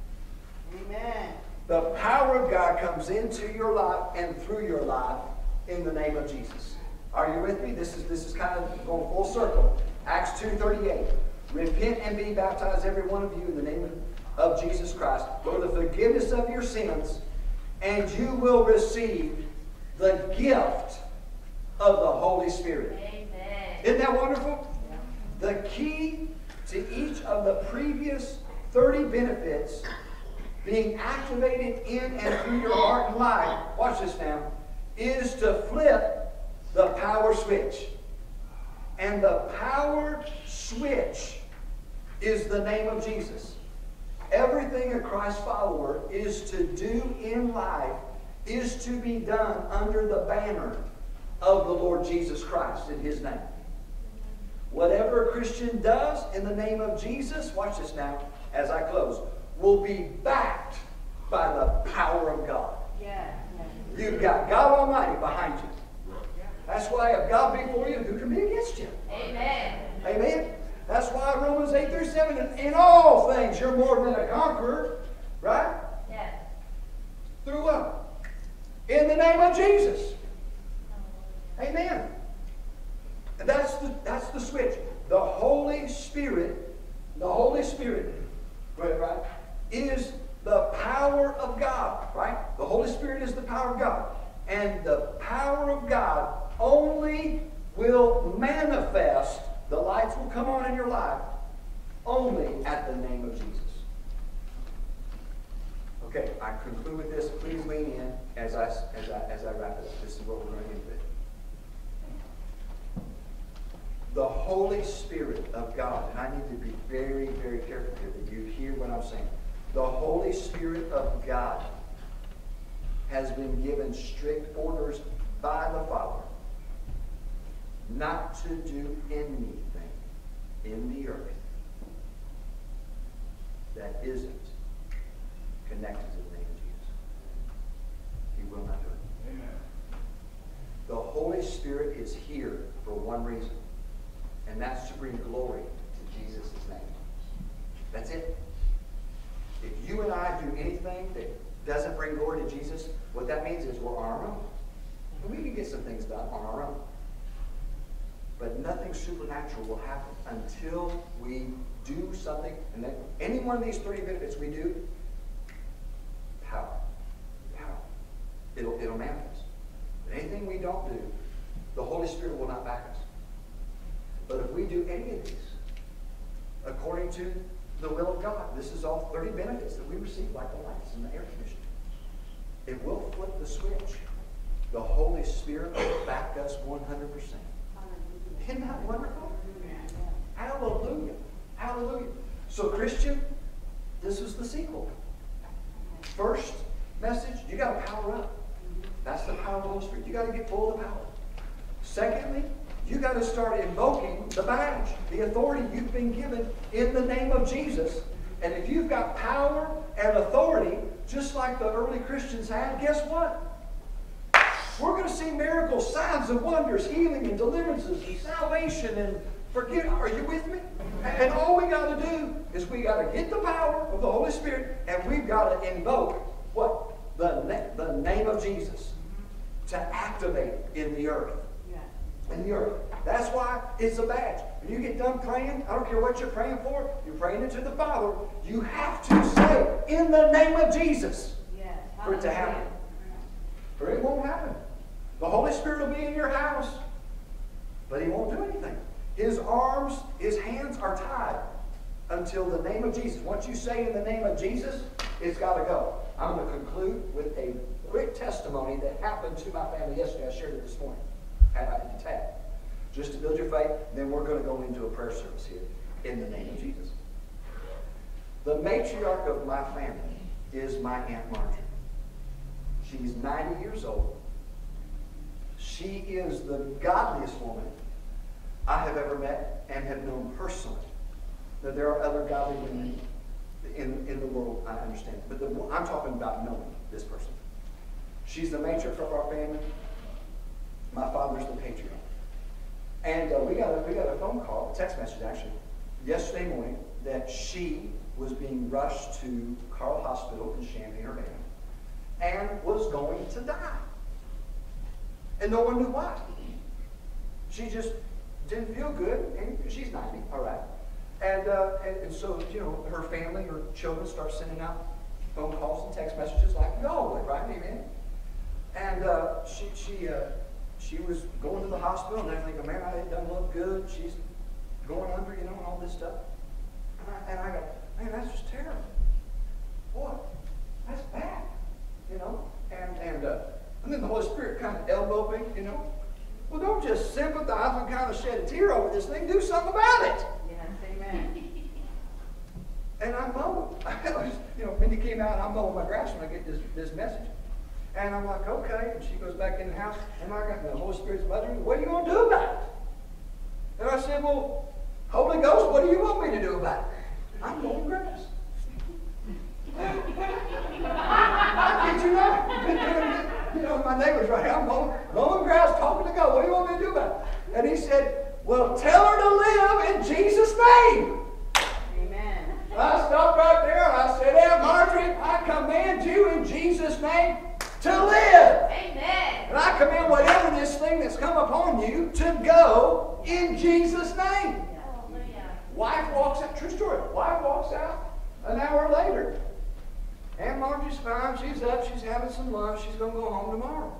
Amen. The power of God comes into your life and through your life in the name of Jesus. Are you with me? This is, this is kind of going full circle. Acts two thirty-eight. Repent and be baptized, every one of you, in the name of Jesus Christ, for the forgiveness of your sins, and you will receive the gift of the Holy Spirit. Amen. Isn't that wonderful? The key to each of the previous thirty benefits being activated in and through your heart and life, watch this now, is to flip the power switch. And the power switch is the name of Jesus. Everything a Christ follower is to do in life is to be done under the banner of the Lord Jesus Christ in His name. Whatever a Christian does in the name of Jesus, watch this now as I close, will be backed by the power of God. Yes. You've got God Almighty behind you. That's why if God be for you, who can be against you? Amen. Amen? That's why Romans eight through seven, in all things you're more than a conqueror, right? Yes. Through what? In the name of Jesus. Amen. And that's the, that's the switch. The Holy Spirit, the Holy Spirit, right, right, is the power of God, right? The Holy Spirit is the power of God. And the power of God only will manifest, the lights will come on in your life, only at the name of Jesus. Okay, I conclude with this. Please lean in as I, as I, as I wrap it up. This is what we're going to get with. The Holy Spirit of God, and I need to be very, very careful here that you hear what I'm saying. The Holy Spirit of God has been given strict orders by the Father not to do anything in the earth that isn't connected to the name of Jesus. He will not do it. Amen. The Holy Spirit is here for one reason, and that's to bring glory to Jesus' name. That's it. If you and I do anything that doesn't bring glory to Jesus, what that means is we're on our own. And we can get some things done on our own. But nothing supernatural will happen until we do something. And then any one of these thirty benefits we do, power. Power. It'll, it'll manifest. But anything we don't do, the Holy Spirit will not back us. But if we do any of these, according to the will of God, this is all thirty benefits that we receive, like the lights and the air conditioning. It will flip the switch. The Holy Spirit will back us one hundred percent. Isn't that wonderful? Hallelujah. Hallelujah. So, Christian, this is the sequel. First message, you got to power up. That's the power of the Holy Spirit. You got to get full of the power. Secondly, you got to start invoking the badge, the authority you've been given in the name of Jesus. And if you've got power and authority, just like the early Christians had, guess what? We're going to see miracles, signs and wonders, healing and deliverances, and salvation and forgive. Are you with me? And all we got to do is we got to get the power of the Holy Spirit, and we've got to invoke what? The, na the name of Jesus to activate in the earth. In the earth. That's why it's a badge. When you get done praying, I don't care what you're praying for, you're praying it to the Father, you have to say, in the name of Jesus, Yes. for it to happen. Or it won't happen. The Holy Spirit will be in your house. But he won't do anything. His arms, his hands are tied until the name of Jesus. Once you say in the name of Jesus, it's got to go. I'm going to conclude with a quick testimony that happened to my family yesterday. I shared it this morning at the tab. Just to build your faith, then we're going to go into a prayer service here in the name of Jesus. The matriarch of my family is my Aunt Marjorie. She's ninety years old. She is the godliest woman I have ever met and have known personally. Now, there are other godly women in, in the world, I understand. But the, I'm talking about knowing this person. She's the matriarch of our family. My father's the patriarch. And uh, we, got a, we got a phone call, a text message actually, yesterday morning that she was being rushed to Carl Hospital in Champaign, Urbana, and was going to die. And no one knew why. She just didn't feel good, and she's ninety, all right. And, uh, and, and so, you know, her family, her children start sending out phone calls and text messages like we all would, right? Amen. And uh, she she uh, she was going to the hospital, and they're thinking, man, it doesn't look good. She's going under, you know, and all this stuff. And I, and I go, man, that's just terrible. Boy, that's bad, you know. And and uh, and then the Holy Spirit kind of elbowed me, you know. Well, don't just sympathize and kind of shed a tear over this thing. Do something about it. Yes, amen. And I'm mowing. You know, Mindy came out, and I'm mowing my grass when I get this, this message. And I'm like, okay. And she goes back in the house, and I got the Holy Spirit's bothering me. What are you going to do about it? And I said, well, Holy Ghost, what do you want me to do about it? I'm mowing grass. I kid you not. You know, my neighbor's right here. I'm mowing, mowing grass, talking to God. What do you want me to do about it? And he said, well, tell her to live in Jesus' name. Amen. I stopped right there and I said, Aunt Marjorie, I command you in Jesus' name to live. Amen. And I command whatever this thing that's come upon you to go in Jesus' name. Hallelujah. Wife walks out, true story, wife walks out an hour later. Aunt Marjorie's fine, she's up, she's having some lunch, she's going to go home tomorrow.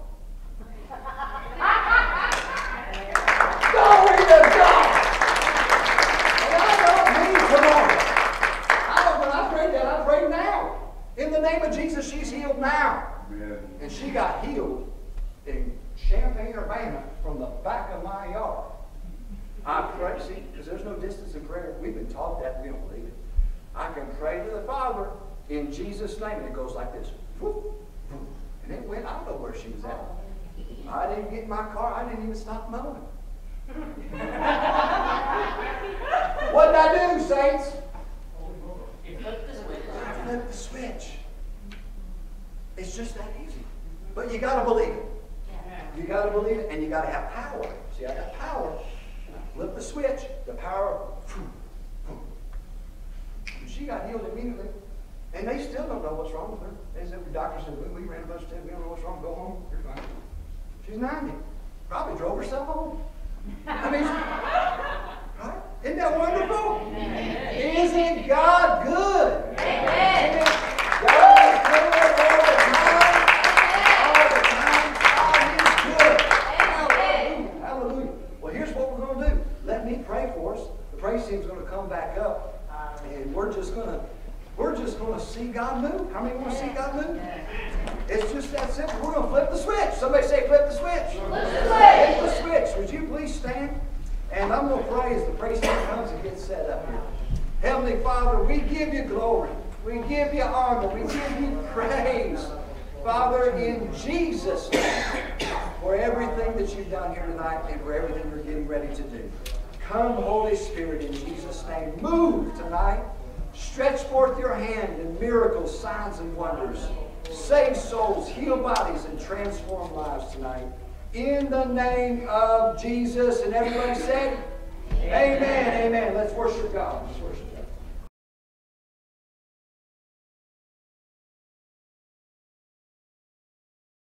Glory to God! And I don't mean tomorrow. I don't, when I prayed that, I prayed now. In the name of Jesus, she's healed now. Amen. And she got healed in Champaign, Urbana, from the back of my yard. I pray, see, because there's no distance in prayer. We've been taught that, we don't believe it. I can pray to the Father in Jesus' name, and it goes like this. And it went, I don't know where she was at. I didn't get in my car, I didn't even stop mowing. What did I do, saints? You flipped the switch. I flipped the switch. It's just that easy. But you got to believe it. You got to believe it, and you got to have power. See, I got power. And I flipped the switch. The power. And she got healed immediately. And they still don't know what's wrong with her. They said, the doctor said, we, we ran a bunch of tests. We don't know what's wrong. Go home. You're fine. She's ninety. Probably drove herself home. I mean, right? Isn't that wonderful? Amen. Isn't God good? Amen. God is good all the time. All the time. God is good. Hallelujah. Hallelujah. Well, here's what we're going to do. Let me pray for us. The praise team's going to come back up, and we're just going to we're just going to see God move. How many want to see God move? It's just that simple. We're going to flip the switch. Somebody say, flip the switch. Flip the switch. Flip the switch. Would you please stand? And I'm going to pray as the praise team comes and gets set up here. Heavenly Father, we give you glory. We give you honor. We give you praise. Father, in Jesus' name, for everything that you've done here tonight and for everything you're getting ready to do. Come, Holy Spirit, in Jesus' name. Move tonight. Stretch forth your hand in miracles, signs, and wonders. Save souls, heal bodies, and transform lives tonight. In the name of Jesus. And everybody said, Amen. Amen. Amen. Let's worship God. Let's worship God.